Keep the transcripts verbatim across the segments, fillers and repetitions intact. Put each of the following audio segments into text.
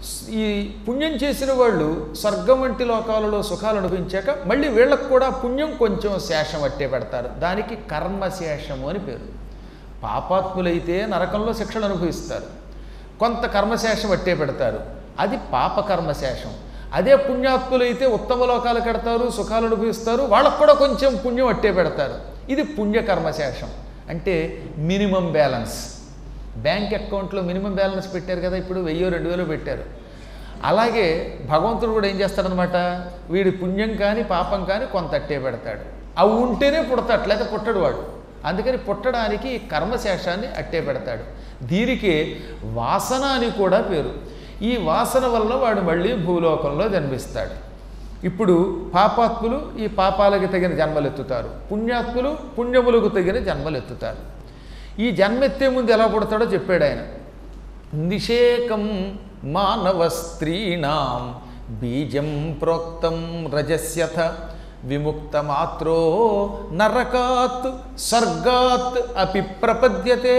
ఈ పుణ్యం చేసిన వాళ్ళు స్వర్గం వంటి లోకాలలో సుఖాలు అనుభవించాక మళ్ళీ వీళ్ళకు కూడా పుణ్యం కొంచెం శేషం అట్టే పెడతారు. దానికి కర్మశేషము అని పేరు. పాపాత్ములైతే నరకంలో శిక్షలు అనుభవిస్తారు, కొంత కర్మశేషం అట్టే పెడతారు, అది పాపకర్మశేషం. అదే పుణ్యాత్ములైతే ఉత్తమ లోకాలు కడతారు, సుఖాలు అనుభవిస్తారు, వాళ్ళకు కూడా కొంచెం పుణ్యం అట్టే పెడతారు. ఇది పుణ్యకర్మశేషం. అంటే మినిమం బ్యాలెన్స్. బ్యాంక్ అకౌంట్లో మినిమం బ్యాలెన్స్ పెట్టారు కదా, ఇప్పుడు వెయ్యో రెండు వేలు పెట్టారు. అలాగే భగవంతుడు కూడా ఏం చేస్తాడనమాట, వీడి పుణ్యం కానీ పాపం కానీ కొంత అట్టే పెడతాడు. అవి ఉంటేనే పుడతాడు, లేకపోతే పుట్టడు వాడు. అందుకని పుట్టడానికి ఈ కర్మశేషాన్ని అట్టే పెడతాడు. దీనికి వాసన అని కూడా పేరు. ఈ వాసన వల్ల వాడు మళ్ళీ భూలోకంలో జన్మిస్తాడు. ఇప్పుడు పాపాత్ములు ఈ పాపాలకి తగిన జన్మలు ఎత్తుతారు, పుణ్యాత్ములు పుణ్యములకు తగిన జన్మలు ఎత్తుతారు. ఈ జన్మెత్తే ముందు ఎలా పుడతాడో చెప్పాడు ఆయన. నిషేకం మానవ స్త్రీణాం బీజం ప్రోక్తం రజస్యథ విముక్త మాత్రో నరకాత్ స్వర్గాత్ అపి ప్రపద్యతే.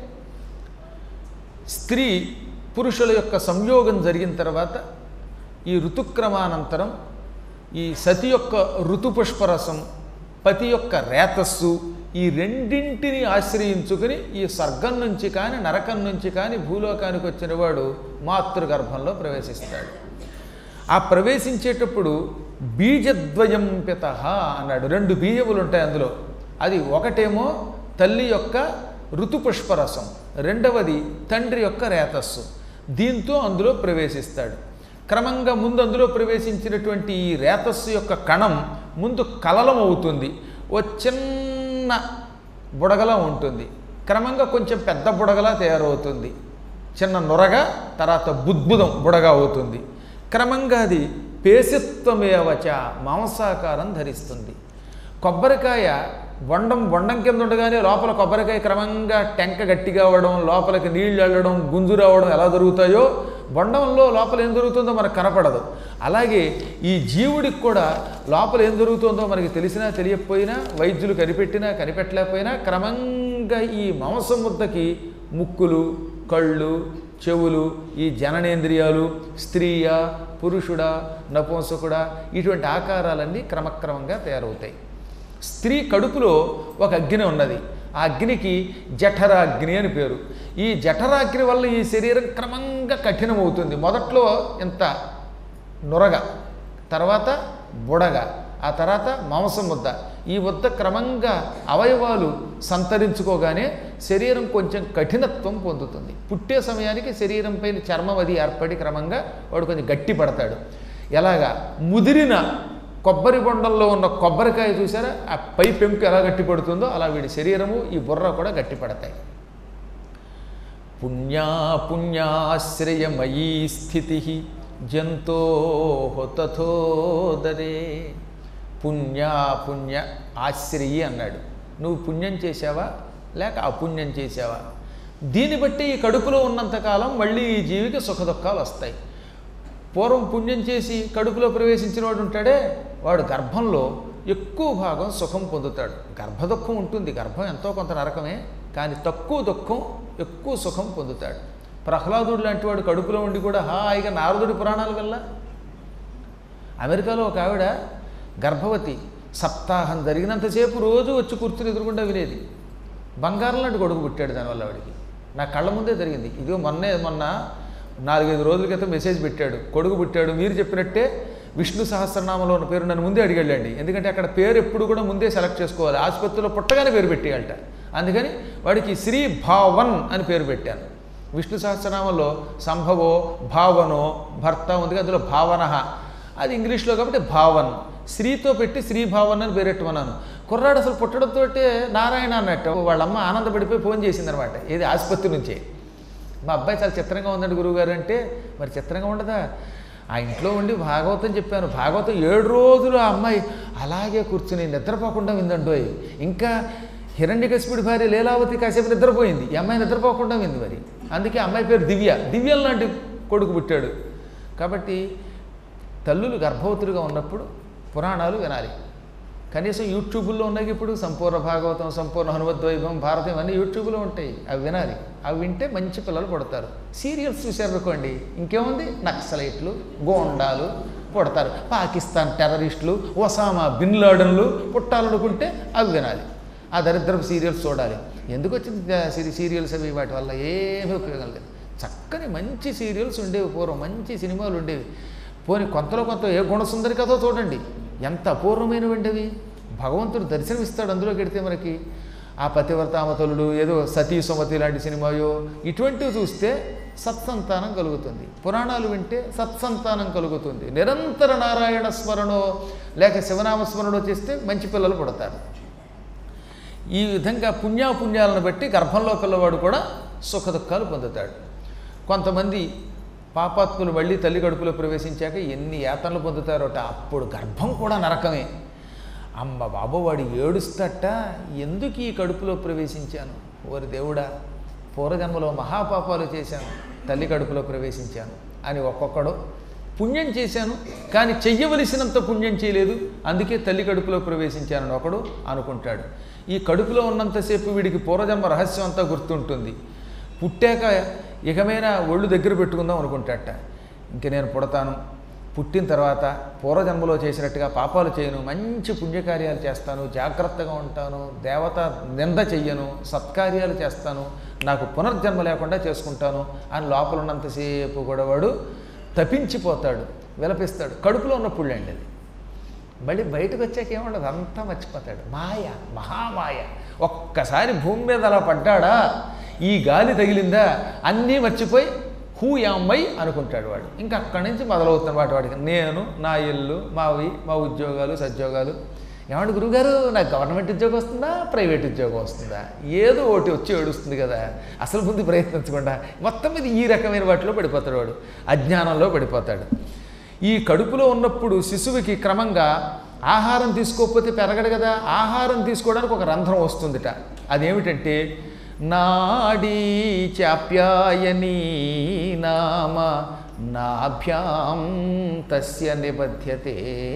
స్త్రీ పురుషుల యొక్క సంయోగం జరిగిన తర్వాత ఈ ఋతుక్రమానంతరం ఈ సతి యొక్క ఋతుపుష్పరసం, పతి యొక్క రేతస్సు, ఈ రెండింటిని ఆశ్రయించుకుని ఈ స్వర్గం నుంచి కానీ నరకం నుంచి కానీ భూలోకానికి వచ్చిన వాడు మాతృగర్భంలో ప్రవేశిస్తాడు. ఆ ప్రవేశించేటప్పుడు బీజద్వయం పితః అన్నాడు. రెండు బీజములు ఉంటాయి అందులో. అది ఒకటేమో తల్లి యొక్క ఋతుపుష్పరసం, రెండవది తండ్రి యొక్క రేతస్సు. దీంతో అందులో ప్రవేశిస్తాడు. క్రమంగా ముందు అందులో ప్రవేశించినటువంటి ఈ రేతస్సు యొక్క కణం ముందు కలలం అవుతుంది, ఓ చిన్న బుడగలా ఉంటుంది. క్రమంగా కొంచెం పెద్ద బుడగలా తయారవుతుంది, చిన్న నొరగా, తర్వాత బుద్భుదం బుడగ అవుతుంది. క్రమంగా అది పేసిత్వమేవచ మాంసాకారం ధరిస్తుంది. కొబ్బరికాయ బొండం బొండం కింద ఉండగానే లోపల కొబ్బరికాయ క్రమంగా టెంక గట్టిగా అవ్వడం, లోపలికి నీళ్లు వెళ్ళడం, గుంజు రావడం ఎలా జరుగుతాయో బొండంలో లోపల ఏం జరుగుతుందో మనకు కనపడదు. అలాగే ఈ జీవుడికి కూడా లోపల ఏం జరుగుతుందో మనకి తెలిసినా తెలియకపోయినా, వైద్యులు కనిపెట్టినా కనిపెట్టలేకపోయినా క్రమంగా ఈ మాంసం ముద్దకి ముక్కులు, కళ్ళు, చెవులు, ఈ జననేంద్రియాలు, స్త్రీయా పురుషుడా నపుంసకుడా ఇటువంటి ఆకారాలన్నీ క్రమక్రమంగా తయారవుతాయి. స్త్రీ కడుపులో ఒక అగ్ని ఉన్నది. ఆ అగ్నికి జఠరాగ్ని అని పేరు. ఈ జఠరాగ్ని వల్ల ఈ శరీరం క్రమంగా కఠినమవుతుంది. మొదట్లో ఇంత నొరగ, తర్వాత బుడగ, ఆ తర్వాత మాంసం ముద్ద. ఈ ముద్ద క్రమంగా అవయవాలు సంతరించుకోగానే శరీరం కొంచెం కఠినత్వం పొందుతుంది. పుట్టే సమయానికి శరీరం పైన చర్మం అది ఏర్పడి క్రమంగా వాడు కొంచెం గట్టి పడతాడు. ఎలాగా ముదిరిన కొబ్బరి బొండంలో ఉన్న కొబ్బరికాయ చూసారా, ఆ పై పెంకు ఎలా గట్టి పడుతుందో అలా వీడి శరీరము ఈ బుర్ర కూడా గట్టి పడతాయి. పుణ్యా పుణ్యాశ్రయమయీ స్థితి జంతో తథోదరే. పుణ్యా పుణ్య ఆశ్రయి అన్నాడు. నువ్వు పుణ్యం చేసావా లేక అపుణ్యం చేసావా, దీన్ని బట్టి ఈ కడుపులో ఉన్నంతకాలం మళ్ళీ ఈ జీవికి సుఖదుఖాలు వస్తాయి. పూర్వం పుణ్యం చేసి కడుపులో ప్రవేశించిన వాడు ఉంటాడే, వాడు గర్భంలో ఎక్కువ భాగం సుఖం పొందుతాడు. గర్భదుఖం ఉంటుంది, గర్భం ఎంతో కొంత నరకమే, కానీ తక్కువ దుఃఖం ఎక్కువ సుఖం పొందుతాడు. ప్రహ్లాదుడు లాంటి వాడు కడుపులో ఉండి కూడా హాయిగా నారదుడి పురాణాల వల్ల. అమెరికాలో ఒక ఆవిడ గర్భవతి, సప్తాహం జరిగినంతసేపు రోజు వచ్చి కూర్చుని ఎదురుకుండా వినేది. బంగారం లాంటి కొడుకు పుట్టాడు దానివల్ల ఆవిడికి. నా కళ్ళ ముందే జరిగింది. ఇదిగో మొన్నే మొన్న నాలుగైదు రోజుల క్రితం మెసేజ్ పెట్టాడు, కొడుకు పుట్టాడు. మీరు చెప్పినట్టే విష్ణు సహస్రనామంలో ఉన్న పేరు నన్ను ముందే అడిగెళ్ళండి, ఎందుకంటే అక్కడ పేరు ఎప్పుడు కూడా ముందే సెలెక్ట్ చేసుకోవాలి. ఆసుపత్రిలో పుట్టగానే పేరు పెట్టేయాలట. అందుకని వాడికి శ్రీ భావన్ అని పేరు పెట్టాను. విష్ణు సహస్రనామంలో సంభవో భావనో భర్త ఉంది, అందులో భావన అది ఇంగ్లీష్లో కాబట్టి భావన్. శ్రీతో పెట్టి శ్రీభావన్ అని పేరెట్టమన్నాను. కుర్రాడు అసలు పుట్టడంతో నారాయణ అన్నట్టు వాళ్ళమ్మ ఆనందపడిపోయి ఫోన్ చేసిందనమాట, ఏది ఆసుపత్రి నుంచే. మా అబ్బాయి చాలా చిత్రంగా ఉందండి గురువుగారు అంటే, మరి చిత్రంగా ఉండదా, ఆ ఇంట్లో ఉండి భాగవతం చెప్పాను. భాగవతం ఏడు రోజులు ఆ అమ్మాయి అలాగే కూర్చుని నిద్రపోకుండా విందండోయ్. ఇంకా హిరణ్యకశిపుడి భార్య లీలావతి కాసేపు నిద్రపోయింది, ఈ అమ్మాయి నిద్రపోకుండా వింది. మరి అందుకే అమ్మాయి పేరు దివ్య. దివ్యం లాంటి కొడుకు పుట్టాడు. కాబట్టి తల్లులు గర్భవతులుగా ఉన్నప్పుడు పురాణాలు వినాలి. కనీసం యూట్యూబుల్లో ఉన్నాయి ఇప్పుడు సంపూర్ణ భాగవతం, సంపూర్ణ హనుమద్వైభవం, భారతం ఇవన్నీ యూట్యూబ్లో ఉంటాయి. అవి వినాలి. అవి వింటే మంచి పిల్లలు పుడతారు. సీరియల్స్ చూశారనుకోండి, ఇంకేముంది, నక్సలైట్లు, గోండాలు పుడతారు. పాకిస్తాన్ టెర్రరిస్టులు, ఒసామా బిన్ లాడన్లు పుట్టాలనుకుంటే అవి వినాలి. ఆ దరిద్రపు సీరియల్స్ చూడాలి. ఎందుకు వచ్చింది సీరియల్స్ అవి? వాటి వల్ల ఏమీ ఉపయోగం లేదు. చక్కని మంచి సీరియల్స్ ఉండేవి పూర్వం, మంచి సినిమాలు ఉండేవి. పోనీ కొంతలో కొంత ఏ గుణసుందరి కథో చూడండి, ఎంత అపూర్వమైనవి ఉండేవి. భగవంతుడు దర్శనమిస్తాడు అందులోకి వెడితే మనకి. ఆ పతివ్రతామతులుడు, ఏదో సతీ సుమతి లాంటి సినిమాయో ఇటువంటివి చూస్తే సత్సంతానం కలుగుతుంది. పురాణాలు వింటే సత్సంతానం కలుగుతుంది. నిరంతర నారాయణ స్మరణో లేక శివనామస్మరణో చేస్తే మంచి పిల్లలు పుడతారు. ఈ విధంగా పుణ్యాపుణ్యాలను బట్టి గర్భంలో పిల్లవాడు కూడా సుఖదుఖాలు పొందుతాడు. కొంతమంది పాపాత్ములు మళ్ళీ తల్లి కడుపులో ప్రవేశించాక ఎన్ని యాతనలు పొందుతారోట. అప్పుడు గర్భం కూడా నరకమే. అమ్మ బాబు వాడు ఏడుస్తట, ఎందుకు ఈ కడుపులో ప్రవేశించాను, ఓరి దేవుడా పూర్వజన్మలో మహాపాపాలు చేశాను, తల్లి కడుపులో ప్రవేశించాను అని ఒక్కొక్కడు. పుణ్యం చేశాను కానీ చెయ్యవలసినంత పుణ్యం చేయలేదు, అందుకే తల్లి కడుపులో ప్రవేశించానని ఒకడు అనుకుంటాడు. ఈ కడుపులో ఉన్నంతసేపు వీడికి పూర్వజన్మ రహస్యం అంతా గుర్తుంటుంది. పుట్టాక ఇకమైనా ఒళ్ళు దగ్గర పెట్టుకుందాం అనుకుంటాట. ఇంక నేను పుడతాను, పుట్టిన తర్వాత పూర్వజన్మలో చేసినట్టుగా పాపాలు చేయను, మంచి పుణ్యకార్యాలు చేస్తాను, జాగ్రత్తగా ఉంటాను, దేవత నింద చెయ్యను, సత్కార్యాలు చేస్తాను, నాకు పునర్జన్మ లేకుండా చేసుకుంటాను అని లోపల ఉన్నంతసేపు కూడా వాడు తపించిపోతాడు, విలపిస్తాడు. కడుపులో ఉన్నప్పుడు అండి అది. మళ్ళీ బయటకు వచ్చాక ఏముండదు, అంతా మర్చిపోతాడు. మాయ, మహామాయ. ఒక్కసారి భూమి మీద అలా పడ్డాడా, ఈ గాలి తగిలిందా, అన్నీ మర్చిపోయి హూ యామ్మై అనుకుంటాడు వాడు. ఇంకా అక్కడి నుంచి మొదలవుతున్న వాటి వాడికి నేను, నా ఇల్లు, మావి, మా ఉద్యోగాలు, సద్యోగాలు. ఏమంటే గురువుగారు నాకు గవర్నమెంట్ ఉద్యోగం వస్తుందా, ప్రైవేట్ ఉద్యోగం వస్తుందా, ఏదో ఒకటి వచ్చి ఏడుస్తుంది కదా, అసలు ముందు ప్రయత్నించకుండా మొత్తం మీద ఈ రకమైన వాటిలో పడిపోతాడు వాడు, అజ్ఞానంలో పడిపోతాడు. ఈ కడుపులో ఉన్నప్పుడు శిశువుకి క్రమంగా ఆహారం తీసుకోకపోతే పెరగడు కదా, ఆహారం తీసుకోవడానికి ఒక రంధ్రం వస్తుందిట. అదేమిటంటే నాడీ చాప్యాయనీ నామ నాభ్యాం తస్య నిబధ్యతే.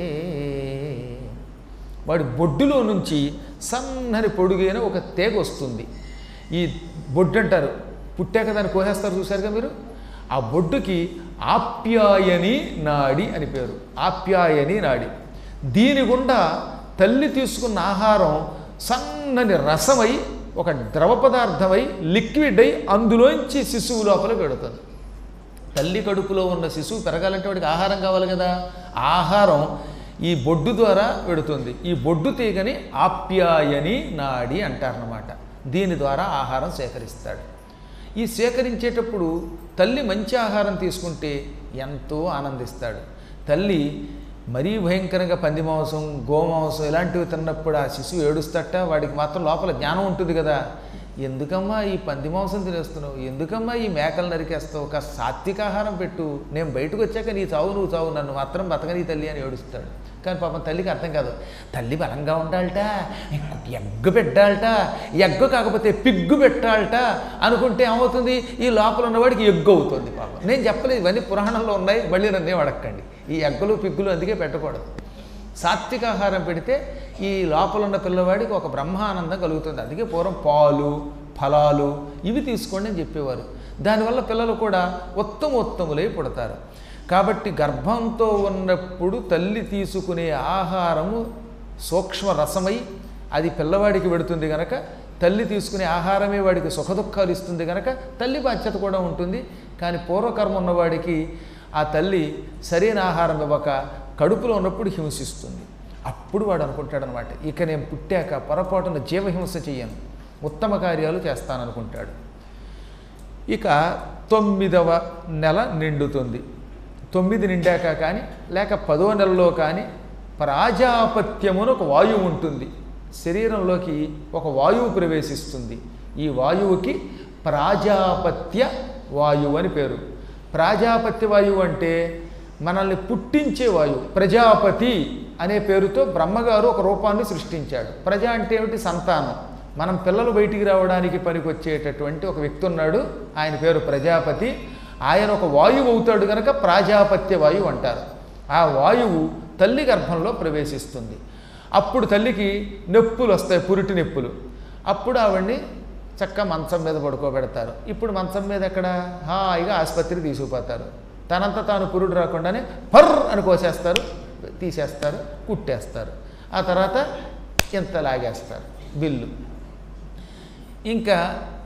వాడి బొడ్డులో నుంచి సన్నని పొడుగైన ఒక తేగ వస్తుంది. ఈ బొడ్డు అంటారు, పుట్టాక దాన్ని కోసేస్తారు చూశారుగా మీరు. ఆ బొడ్డుకి ఆప్యాయని నాడి అని పేరు. ఆప్యాయని నాడి. దీని గుండా తల్లి తీసుకున్న ఆహారం సన్నని రసమై ఒక ద్రవ పదార్థమై లిక్విడ్ అయి అందులోంచి శిశువు లోపల పెడుతుంది. తల్లి కడుపులో ఉన్న శిశువు పెరగాలంటే వాడికి ఆహారం కావాలి కదా, ఆహారం ఈ బొడ్డు ద్వారా పెడుతుంది. ఈ బొడ్డు తీగని ఆప్యాయని నాడి అంటారన్నమాట. దీని ద్వారా ఆహారం సేకరిస్తాడు. ఈ సేకరించేటప్పుడు తల్లి మంచి ఆహారం తీసుకుంటే ఎంతో ఆనందిస్తాడు. తల్లి మరీ భయంకరంగా పంది మాంసం, గోమాంసం ఇలాంటివి తిన్నప్పుడు ఆ శిశువు ఏడుస్తట. వాడికి మాత్రం లోపల జ్ఞానం ఉంటుంది కదా, ఎందుకమ్మా ఈ పంది మాంసం తినేస్తున్నావు, ఎందుకమ్మా ఈ మేకలు నరికేస్తావు, ఒక సాత్విక ఆహారం పెట్టు, నేను బయటకు వచ్చాక నీ చావు నువ్వు చావు, నన్ను మాత్రం బతకని తల్లి అని ఏడుస్తాడు. కానీ పాపం తల్లికి అర్థం కాదు. తల్లి బలంగా ఉండాలట, ఎగ్గు పెట్టాలట, ఎగ్గు కాకపోతే పిగ్గు పెట్టాలట అనుకుంటే ఏమవుతుంది, ఈ లోపల ఉన్నవాడికి ఎగ్గు అవుతుంది. పాపం నేను చెప్పలేదు, ఇవన్నీ పురాణంలో ఉన్నాయి, మళ్ళీ నన్నేం అడగండి. ఈ ఎగ్గులు పిగ్గులు అందుకే పెట్టకూడదు. సాత్విక ఆహారం పెడితే ఈ లోపల ఉన్న పిల్లవాడికి ఒక బ్రహ్మానందం కలుగుతుంది. అందుకే పూర్వం పాలు, ఫలాలు ఇవి తీసుకోండి అని చెప్పేవారు. దానివల్ల పిల్లలు కూడా ఉత్తమోత్తములై పుడతారు. కాబట్టి గర్భంతో ఉన్నప్పుడు తల్లి తీసుకునే ఆహారము సూక్ష్మ రసమై అది పిల్లవాడికి పెడుతుంది కనుక, తల్లి తీసుకునే ఆహారమే వాడికి సుఖదుఖాలు ఇస్తుంది కనుక తల్లి బాధ్యత కూడా ఉంటుంది. కానీ పూర్వకర్మ ఉన్నవాడికి ఆ తల్లి సరైన ఆహారం ఇవ్వక కడుపులో ఉన్నప్పుడు హింసిస్తుంది. అప్పుడు వాడు అనుకుంటాడనమాట, ఇక నేను పుట్టాక పొరపాటున జీవహింస చెయ్యను, ఉత్తమ కార్యాలు చేస్తాననుకుంటాడు. ఇక తొమ్మిదవ నెల నిండుతుంది. తొమ్మిది నిండాక కానీ లేక పదో నెలలో కానీ ప్రాజాపత్యమును ఒక వాయువు ఉంటుంది. శరీరంలోకి ఒక వాయువు ప్రవేశిస్తుంది. ఈ వాయువుకి ప్రాజాపత్య వాయువు అని పేరు. ప్రాజాపత్య వాయువు అంటే మనల్ని పుట్టించే వాయువు. ప్రజాపతి అనే పేరుతో బ్రహ్మగారు ఒక రూపాన్ని సృష్టించాడు. ప్రజ అంటే ఏమిటి? సంతానం. మనం పిల్లలు బయటికి రావడానికి పనికొచ్చేటటువంటి ఒక వ్యక్తి ఉన్నాడు, ఆయన పేరు ప్రజాపతి. ఆయన ఒక వాయువు అవుతాడు కనుక ప్రాజాపత్య వాయువు అంటారు. ఆ వాయువు తల్లి గర్భంలో ప్రవేశిస్తుంది. అప్పుడు తల్లికి నొప్పులు వస్తాయి, పురిటి నొప్పులు. అప్పుడు ఆవిడ్ని చక్కగా మంచం మీద పడుకోబెడతారు. ఇప్పుడు మంచం మీద ఎక్కడ హాయిగా ఆసుపత్రికి తీసుకుపోతారు. తనంతా తాను పురుడు రాకుండానే పర్ర్ అని కోసేస్తారు, తీసేస్తారు, కుట్టేస్తారు. ఆ తర్వాత ఎంత లాగేస్తారు బిల్లు. ఇంకా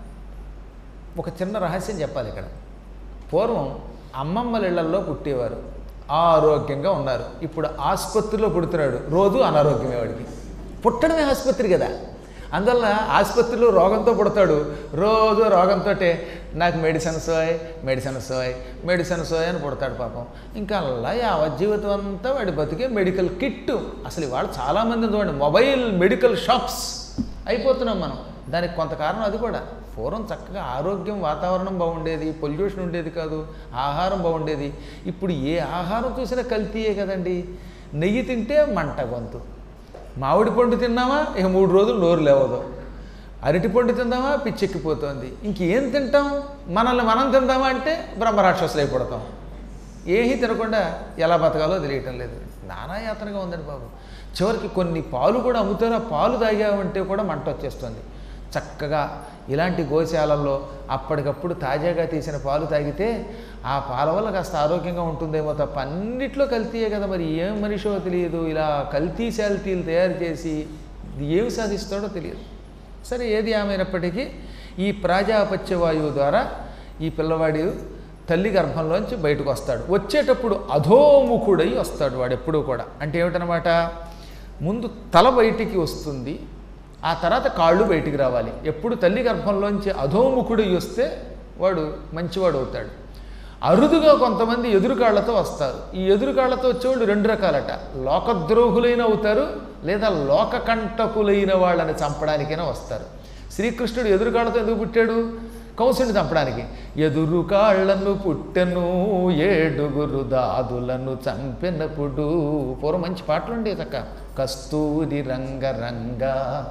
ఒక చిన్న రహస్యం చెప్పాలి ఇక్కడ. పూర్వం అమ్మమ్మల ఇళ్లల్లో పుట్టేవారు, ఆరోగ్యంగా ఉన్నారు. ఇప్పుడు ఆసుపత్రిలో పుడుతున్నాడు, రోజు అనారోగ్యమే వాడికి. పుట్టడమే ఆసుపత్రి కదా, అందువల్ల ఆసుపత్రిలో రోగంతో పుడతాడు, రోజు రోగంతో నాకు మెడిసిన్ సోయ్ మెడిసిన్ సోయ్ మెడిసిన్ సోయ్ అని పుడతాడు పాపం. ఇంకా అలా యావత్ జీవితం అంతా వాడి బతికే మెడికల్ కిట్. అసలు ఇవాళ చాలామంది చూడండి మొబైల్ మెడికల్ షాప్స్ అయిపోతున్నాం మనం. దానికి కొంత కారణం అది కూడా. పూర్వం చక్కగా ఆరోగ్యం, వాతావరణం బాగుండేది, పొల్యూషన్ ఉండేది కాదు, ఆహారం బాగుండేది. ఇప్పుడు ఏ ఆహారం చూసినా కల్తీయే కదండి. నెయ్యి తింటే మంట గొంతు, మామిడి పండు తిన్నామా ఇక మూడు రోజులు నోరు లేవదు, అరటి పండు తిందామా పిచ్చెక్కిపోతుంది, ఇంకేం తింటాం, మనల్ని మనం తిందామా అంటే బ్రహ్మరాక్షసులు అయిపోతాం. ఏమీ తినకుండా ఎలా బతకాలో తెలియటం లేదు. నానాయాతనగా ఉందండి బాబు. చివరికి కొన్ని పాలు కూడా అమ్ముతారు, ఆ పాలు తాగామంటే కూడా మంట వచ్చేస్తుంది. చక్కగా ఇలాంటి గోశాలల్లో అప్పటికప్పుడు తాజాగా తీసిన పాలు తాగితే ఆ పాల వల్ల కాస్త ఆరోగ్యంగా ఉంటుందేమో తప్ప అన్నిట్లో కల్తీయే కదా. మరి ఏం మనిషో తెలియదు, ఇలా కల్తీ శాల్తీలు తయారు చేసి ఏమి సాధిస్తాడో తెలియదు. సరే, ఏది ఏమైనప్పటికీ ఈ ప్రాజాపత్య వాయువు ద్వారా ఈ పిల్లవాడి తల్లి గర్భంలోంచి బయటకు వస్తాడు. వచ్చేటప్పుడు అధోముఖుడై వస్తాడు వాడు ఎప్పుడూ కూడా. అంటే ఏమిటనమాట, ముందు తల బయటికి వస్తుంది, ఆ తర్వాత కాళ్ళు బయటికి రావాలి. ఎప్పుడు తల్లి గర్భంలోంచి అధోముఖుడు వస్తే వాడు మంచివాడు అవుతాడు. అరుదుగా కొంతమంది ఎదురుకాళ్లతో వస్తారు. ఈ ఎదురుకాళ్లతో వచ్చేవాళ్ళు రెండు రకాలట. లోకద్రోహులైన అవుతారు, లేదా లోకకంటకులైన వాళ్ళని చంపడానికైనా వస్తారు. శ్రీకృష్ణుడు ఎదురుకాళ్లతో ఎందుకు పుట్టాడు? కంసుని చంపడానికి. ఎదురు కాళ్లను పుట్టెను ఏడుగురు దాదులను చంపినప్పుడు. పూర్వం మంచి పాటలు ఉండే చక్క. కస్తూరి రంగరంగ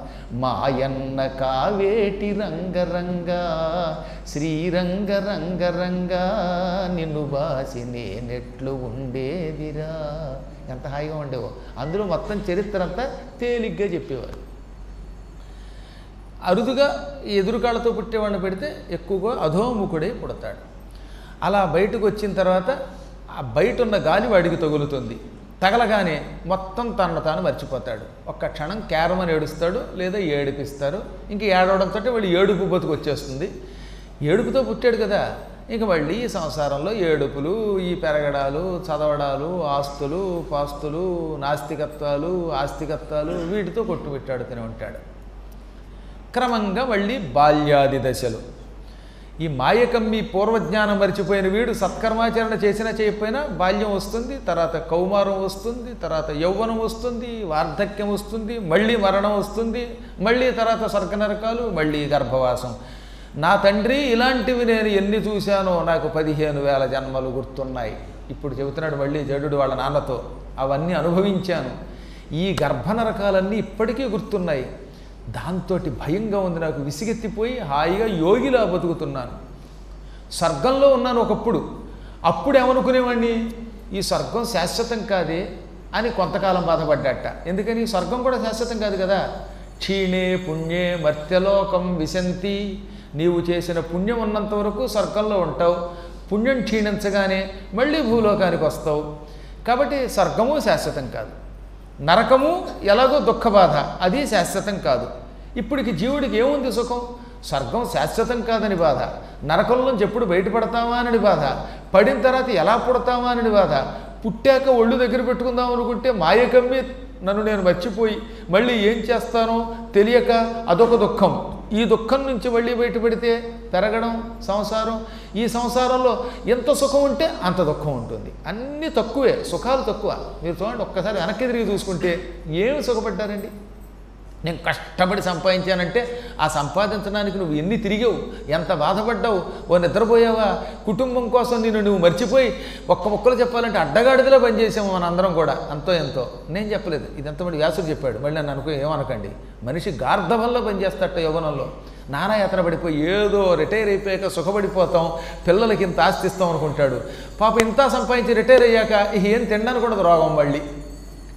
మాయన్న కావేటి రంగరంగ శ్రీరంగ రంగరంగ నిన్ను బాసి నేనెట్లు ఉండేదిరా. ఎంత హాయిగా ఉండేవో. అందులో మొత్తం చరిత్ర అంతా తేలిగ్గా చెప్పేవారు. అరుదుగా ఎదురుకాళ్ళతో పుట్టేవాడిని పెడితే ఎక్కువగా అధోముఖుడై పుడతాడు. అలా బయటకు వచ్చిన తర్వాత ఆ బయట ఉన్న గాలి వాడికి తగులుతుంది. తగలగానే మొత్తం తనను తాను మర్చిపోతాడు. ఒక్క క్షణం కేరమని ఏడుస్తాడు, లేదా ఏడిపిస్తారు. ఇంక ఏడవడంతో వాడు ఏడుపు బతుకు వచ్చేస్తుంది. ఏడుపుతో పుట్టాడు కదా, ఇంక మళ్ళీ ఈ సంసారంలో ఏడుపులు, ఈ పెరగడాలు, చదవడాలు, ఆస్తులు పాస్తులు, నాస్తికత్వాలు ఆస్తికత్వాలు వీటితో కొట్టుపెట్టాడుతూనే ఉంటాడు. క్రమంగా మళ్ళీ బాల్యాది దశలు. ఈ మాయకమ్మి పూర్వజ్ఞానం మరిచిపోయిన వీడు సత్కర్మాచరణ చేసినా చేయకపోయినా బాల్యం వస్తుంది, తర్వాత కౌమారం వస్తుంది, తర్వాత యౌవనం వస్తుంది, వార్ధక్యం వస్తుంది, మళ్ళీ మరణం వస్తుంది, మళ్ళీ తర్వాత స్వర్గ నరకాలు, మళ్ళీ గర్భవాసం. నా తండ్రి ఇలాంటివి నేను ఎన్ని చూశానో నాకు పదిహేను వేల జన్మలు గుర్తున్నాయి. ఇప్పుడు చెబుతున్నాడు మళ్ళీ జడుడు వాళ్ళ నాన్నతో, అవన్నీ అనుభవించాను. ఈ గర్భ నరకాలన్నీ ఇప్పటికీ గుర్తున్నాయి. దాంతో భయంగా ఉంది నాకు, విసిగెత్తిపోయి హాయిగా యోగిలా బతుకుతున్నాను. స్వర్గంలో ఉన్నాను ఒకప్పుడు. అప్పుడు ఏమనుకునేవాడిని, ఈ స్వర్గం శాశ్వతం కాదే అని కొంతకాలం బాధపడ్డట. ఎందుకని, స్వర్గం కూడా శాశ్వతం కాదు కదా. క్షీణే పుణ్యే మర్త్యలోకం విశంతి. నీవు చేసిన పుణ్యం ఉన్నంత వరకు స్వర్గంలో ఉంటావు, పుణ్యం క్షీణించగానే మళ్ళీ భూలోకానికి వస్తావు. కాబట్టి స్వర్గము శాశ్వతం కాదు, నరకము ఎలాగో దుఃఖబాధ, అది శాశ్వతం కాదు. ఇప్పటికి జీవుడికి ఏముంది సుఖం? స్వర్గం శాశ్వతం కాదని బాధ, నరకం నుంచి ఎప్పుడు బయటపడతామా అని బాధ, పడిన తర్వాత ఎలా పుడతామా అని బాధ, పుట్టాక ఒళ్ళు దగ్గర పెట్టుకుందాం అనుకుంటే మాయకమ్మి నన్ను నేను మర్చిపోయి మళ్ళీ ఏం చేస్తానో తెలియక అదొక దుఃఖం. ఈ దుఃఖం నుంచి మళ్ళీ బయటపడితే పెరగడం సంసారం. ఈ సంసారంలో ఎంత సుఖం ఉంటే అంత దుఃఖం ఉంటుంది. అన్నీ తక్కువే, సుఖాలు తక్కువ. మీరు చూడండి, ఒక్కసారి వెనక్కి తిరిగి చూసుకుంటే ఏమి సుఖపడ్డారండి? నేను కష్టపడి సంపాదించానంటే ఆ సంపాదించడానికి నువ్వు ఎన్ని తిరిగావు, ఎంత బాధపడ్డావు, ఓ నిద్రపోయావా, కుటుంబం కోసం నేను నువ్వు మర్చిపోయి ఒక్క ముక్కలు చెప్పాలంటే అడ్డగాడిదలో పనిచేసాము మన అందరం కూడా, అంతో ఎంతో. నేను చెప్పలేదు, ఇదంతా మళ్ళీ వ్యాసుడు చెప్పాడు. మళ్ళీ నన్ను అనుకో ఏమనకండి. మనిషి గార్ధవంలో పనిచేస్తాట యవ్వనంలో. నానాయాత్ర పడిపోయి ఏదో రిటైర్ అయిపోయాక సుఖపడిపోతాం, పిల్లలకి ఇంత ఆస్తిస్తాం అనుకుంటాడు. పాప ఇంత సంపాదించి రిటైర్ అయ్యాక ఏం తినడానికి కూడా రోగం మళ్ళీ.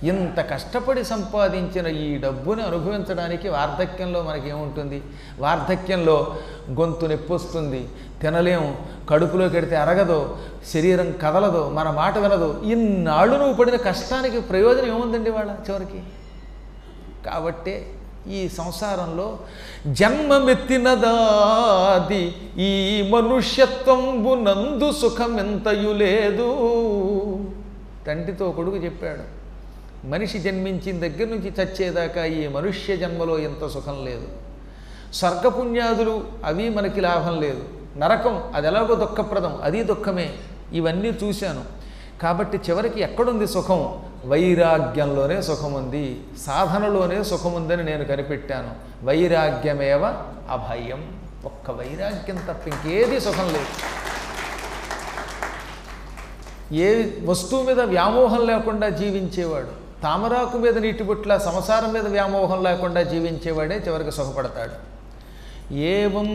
ఇంత కష్టపడి సంపాదించిన ఈ డబ్బుని అనుభవించడానికి వార్ధక్యంలో మనకేముంటుంది? వార్ధక్యంలో గొంతు నొప్పి వస్తుంది, తినలేము, కడుపులో కడితే అరగదు, శరీరం కదలదు, మన మాట వినదు. ఇన్నాళ్ళు నువ్వు పడిన కష్టానికి ప్రయోజనం ఏముందండి వాళ్ళ చివరికి? కాబట్టే ఈ సంసారంలో జన్మమెత్తినదాది ఈ మనుష్యత్వంబునందు సుఖం ఎంతయు లేదు. తండ్రితో కొడుకు చెప్పాడు, మనిషి జన్మించిన దగ్గర నుంచి చచ్చేదాకా ఈ మనుష్య జన్మలో ఎంత సుఖం లేదు. స్వర్గపుణ్యాదులు అవి మనకి లాభం లేదు, నరకం అది ఎలాగో దుఃఖప్రదం, అది దుఃఖమే. ఇవన్నీ చూశాను. కాబట్టి చివరికి ఎక్కడుంది సుఖం? వైరాగ్యంలోనే సుఖం ఉంది, సాధనలోనే సుఖం ఉందని నేను కనిపెట్టాను. వైరాగ్యమేవ అభయం. ఒక్క వైరాగ్యం తప్ప ఇంకేది సుఖం లేదు. ఏ వస్తువు మీద వ్యామోహం లేకుండా జీవించేవాడు, తామరాకు మీద నీటి బుట్ల సంసారం మీద వ్యామోహం లేకుండా జీవించేవాడే చివరికి సుఖపడతాడు. ఏవం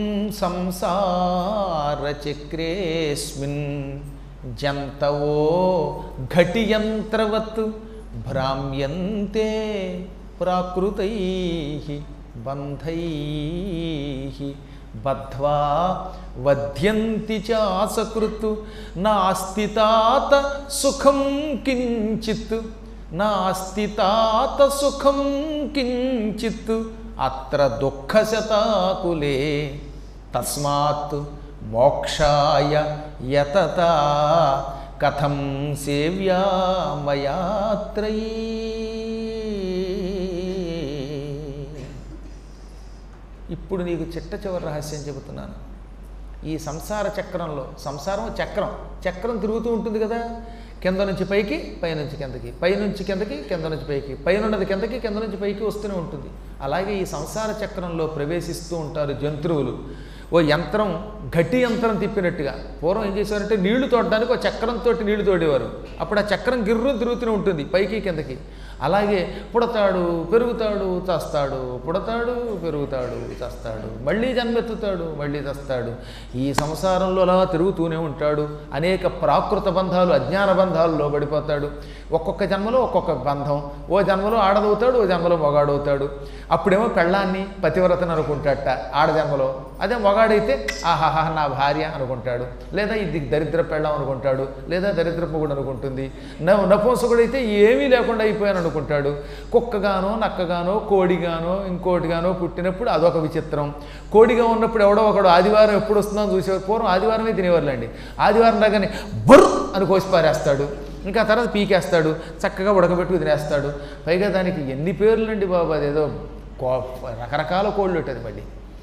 సంసార చక్రేస్మిన్ జంతవో ఘటియంత్రవత్ భ్రామ్యంతే ప్రాకృతై బంధై బద్ధ్వా వధ్యంతి చాసకృత్ నాస్తి తాత సుఖం కించిత్ నాస్తి తాత సుఖం కించిత్ అత్ర దుఃఖశతాకులే తస్మాత్ మోక్షాయ యతత కథం సేవ్యా మయాత్రయీ. ఇప్పుడు నీకు చిట్ట చివరి రహస్యం చెబుతున్నాను. ఈ సంసార చక్రంలో, సంసారం చక్రం, చక్రం తిరుగుతూ ఉంటుంది కదా, కింద నుంచి పైకి, పైనుంచి కిందకి, పైనుంచి కిందకి, కింద నుంచి పైకి, పైనున్నది కిందకి, కింద నుంచి పైకి వస్తూనే ఉంటుంది. అలాగే ఈ సంసార చక్రంలో ప్రవేశిస్తూ ఉంటారు జంతువులు. ఓ యంత్రం, గట్టి యంత్రం తిప్పినట్టుగా. పూర్వం ఏం చేసేవారంటే నీళ్లు తోడడానికి ఒక చక్రంతో నీళ్లు తోడేవారు. అప్పుడు ఆ చక్రం గిర్రు తిరుగుతూనే ఉంటుంది పైకి కిందకి. అలాగే పుడతాడు, పెరుగుతాడు, చస్తాడు, పుడతాడు, పెరుగుతాడు, చస్తాడు, మళ్ళీ జన్మెత్తుతాడు, మళ్ళీ చస్తాడు. ఈ సంసారంలో అలా తిరుగుతూనే ఉంటాడు. అనేక ప్రాకృత బంధాలు, అజ్ఞాన బంధాల్లో పడిపోతాడు. ఒక్కొక్క జన్మలో ఒక్కొక్క బంధం. ఓ జన్మలో ఆడదవుతాడు, ఓ జన్మలో మొగాడవుతాడు. అప్పుడేమో పెళ్ళాన్ని పతివ్రతను అనుకుంటాడట ఆడ జన్మలో. అదే మొగాడైతే ఆహాహా నా భార్య అనుకుంటాడు, లేదా ఇది దరిద్ర పెళ్ళం అనుకుంటాడు, లేదా దరిద్ర మొగుడు అనుకుంటుంది. నవ నపుంసకుడైతే ఏమీ లేకుండా అయిపోయాను అనుకుంటాడు. కుక్కగానో, నక్కగానో, కోడిగానో, ఇంకోటిగానో పుట్టినప్పుడు అదొక విచిత్రం. కోడిగా ఉన్నప్పుడు ఎవడో ఒకడు ఆదివారం ఎప్పుడు వస్తుందో అని చూసేవారు. పూర్వం ఆదివారమే తినేవారులేండి. ఆదివారం రాగానే బర్రు అని కోసి పారేస్తాడు, ఇంకా తర్వాత పీకేస్తాడు, చక్కగా ఉడకబెట్టుకు తినేస్తాడు. పైగా దానికి ఎన్ని పేర్లండి బాబు, అదేదో కో రకరకాల కోళ్ళు ఉంటుంది. మళ్ళీ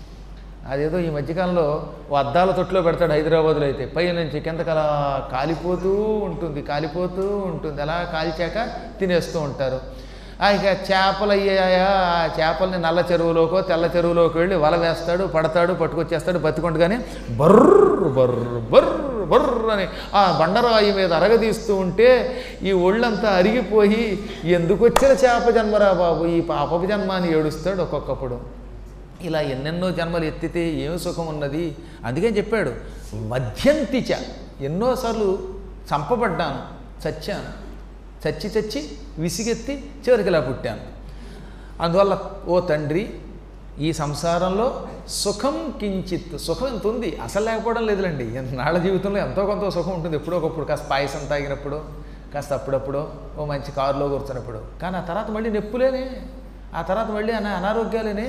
అదేదో ఈ మధ్యకాలంలో ఓ అద్దాల తొట్టులో పెడతాడు హైదరాబాద్లో అయితే. పై నుంచి కిందకి అలా కాలిపోతూ ఉంటుంది, కాలిపోతూ ఉంటుంది. అలా కాల్చాక తినేస్తూ ఉంటారు. ఇక చేపలు అయ్యాయా, ఆ చేపల్ని నల్ల చెరువులోకో తెల్ల చెరువులోకి వెళ్ళి వల వేస్తాడు, పడతాడు, పట్టుకొచ్చేస్తాడు. బతికొండగానే బర్రు బర్రు బర్రు బర్రు అని ఆ బండరాయి మీద అరగదీస్తూ ఉంటే ఈ ఒళ్ళంతా అరిగిపోయి ఎందుకు వచ్చిన చేప జన్మరా బాబు, ఈ పాపపు జన్మ అని ఏడుస్తాడు ఒక్కొక్కప్పుడు. ఇలా ఎన్నెన్నో జన్మలు ఎత్తితే ఏమి సుఖం ఉన్నది? అందుకే చెప్పాడు మధ్యంతిచ. ఎన్నోసార్లు చంపబడ్డాను, చచ్చాను, చచ్చి చచ్చి విసిగెత్తి చివరికి ఇలా పుట్టాను. అందువల్ల ఓ తండ్రి, ఈ సంసారంలో సుఖం కించిత్, సుఖం ఎంత ఉంది, అసలు లేకపోవడం లేదులేండి. నాళ్ళ జీవితంలో ఎంతో కొంత సుఖం ఉంటుంది. ఎప్పుడో ఒకప్పుడు కాస్త పాయసం తాగినప్పుడు, కాస్త అప్పుడప్పుడు ఓ మంచి కారులో కూర్చున్నప్పుడు. కానీ ఆ తర్వాత మళ్ళీ నొప్పులేనే, ఆ తర్వాత మళ్ళీ అనా అనారోగ్యాలేనే.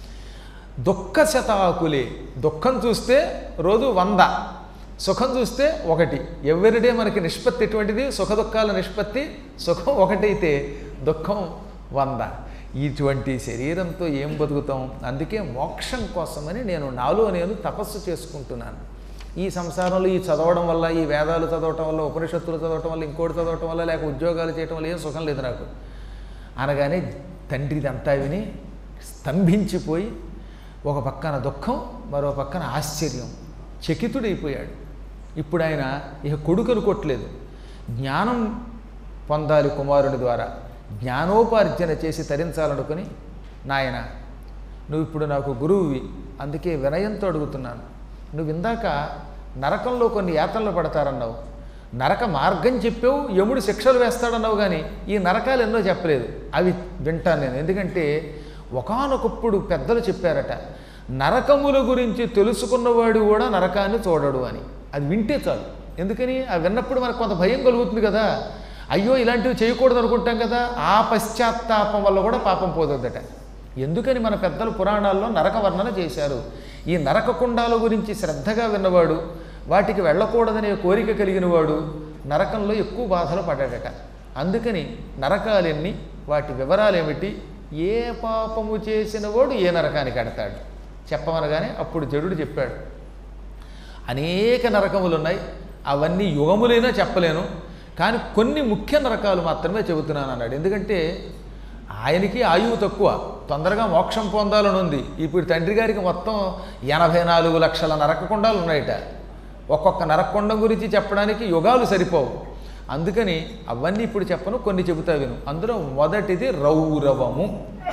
దుఃఖ శతాకులే. దుఃఖం చూస్తే రోజు వంద, సుఖం చూస్తే ఒకటి. ఎవరిడే మనకి నిష్పత్తి ఎటువంటిది? సుఖ దుఃఖాల నిష్పత్తి. సుఖం ఒకటైతే దుఃఖం వంద. ఇటువంటి శరీరంతో ఏం బతుకుతాం? అందుకే మోక్షం కోసమని నేను నాలో నేను తపస్సు చేసుకుంటున్నాను. ఈ సంసారంలో ఈ చదవడం వల్ల, ఈ వేదాలు చదవటం వల్ల, ఉపనిషత్తులు చదవటం వల్ల, ఇంకోటి చదవటం వల్ల, లేక ఉద్యోగాలు చేయటం వల్ల ఏం సుఖం లేదు నాకు అనగానే తండ్రిదంతా విని స్తంభించిపోయి ఒక పక్కన దుఃఖం, మరో పక్కన ఆశ్చర్యం, చకితుడైపోయాడు. ఇప్పుడు ఆయన ఇక కొడుకును కొట్టలేదు, జ్ఞానం పొందాలి కుమారుని ద్వారా, జ్ఞానోపార్జన చేసి తరించాలనుకుని, నాయన నువ్వు ఇప్పుడు నాకు గురువువి, అందుకే వినయంతో అడుగుతున్నాను. నువ్వు ఇందాక నరకంలో కొన్ని యాతనలు పడతారన్నావు, నరక మార్గం చెప్పావు, యముడు శిక్షలు వేస్తాడన్నావు, కానీ ఈ నరకాలు ఎన్నో చెప్పలేదు. అవి వింటాను నేను. ఎందుకంటే ఒకానొకప్పుడు పెద్దలు చెప్పారట, నరకముల గురించి తెలుసుకున్నవాడు కూడా నరకాన్ని చూడడు అని. అది వింటే చాలు. ఎందుకని అవి విన్నప్పుడు మనకు కొంత భయం కలుగుతుంది కదా, అయ్యో ఇలాంటివి చేయకూడదు అనుకుంటాం కదా, ఆ పశ్చాత్తాపం వల్ల కూడా పాపం పోతుందట. ఎందుకని మన పెద్దలు పురాణాల్లో నరక వర్ణన చేశారు. ఈ నరక కుండాల గురించి శ్రద్ధగా విన్నవాడు, వాటికి వెళ్ళకూడదనే కోరిక కలిగిన వాడు నరకంలో ఎక్కువ బాధలు పడ్డాడట. అందుకని నరకాలెన్ని, వాటి వివరాలు ఏమిటి, ఏ పాపము చేసిన వాడు ఏ నరకానికి అడతాడు చెప్పమనగానే అప్పుడు జడుడు చెప్పాడు. అనేక నరకములు ఉన్నాయి, అవన్నీ యుగములైనా చెప్పలేను, కానీ కొన్ని ముఖ్య నరకాలు మాత్రమే చెబుతున్నాను అన్నాడు. ఎందుకంటే ఆయనకి ఆయువు తక్కువ, తొందరగా మోక్షం పొందాలని ఉంది. ఇప్పుడు తండ్రి గారికి మొత్తం ఎనభై నాలుగు లక్షల నరకకుండాలు ఉన్నాయట. ఒక్కొక్క నరకకుండం గురించి చెప్పడానికి యుగాలు సరిపోవు. అందుకని అవన్నీ ఇప్పుడు చెప్పను, కొన్ని చెబుతా విను. అందులో మొదటిది రౌరవము.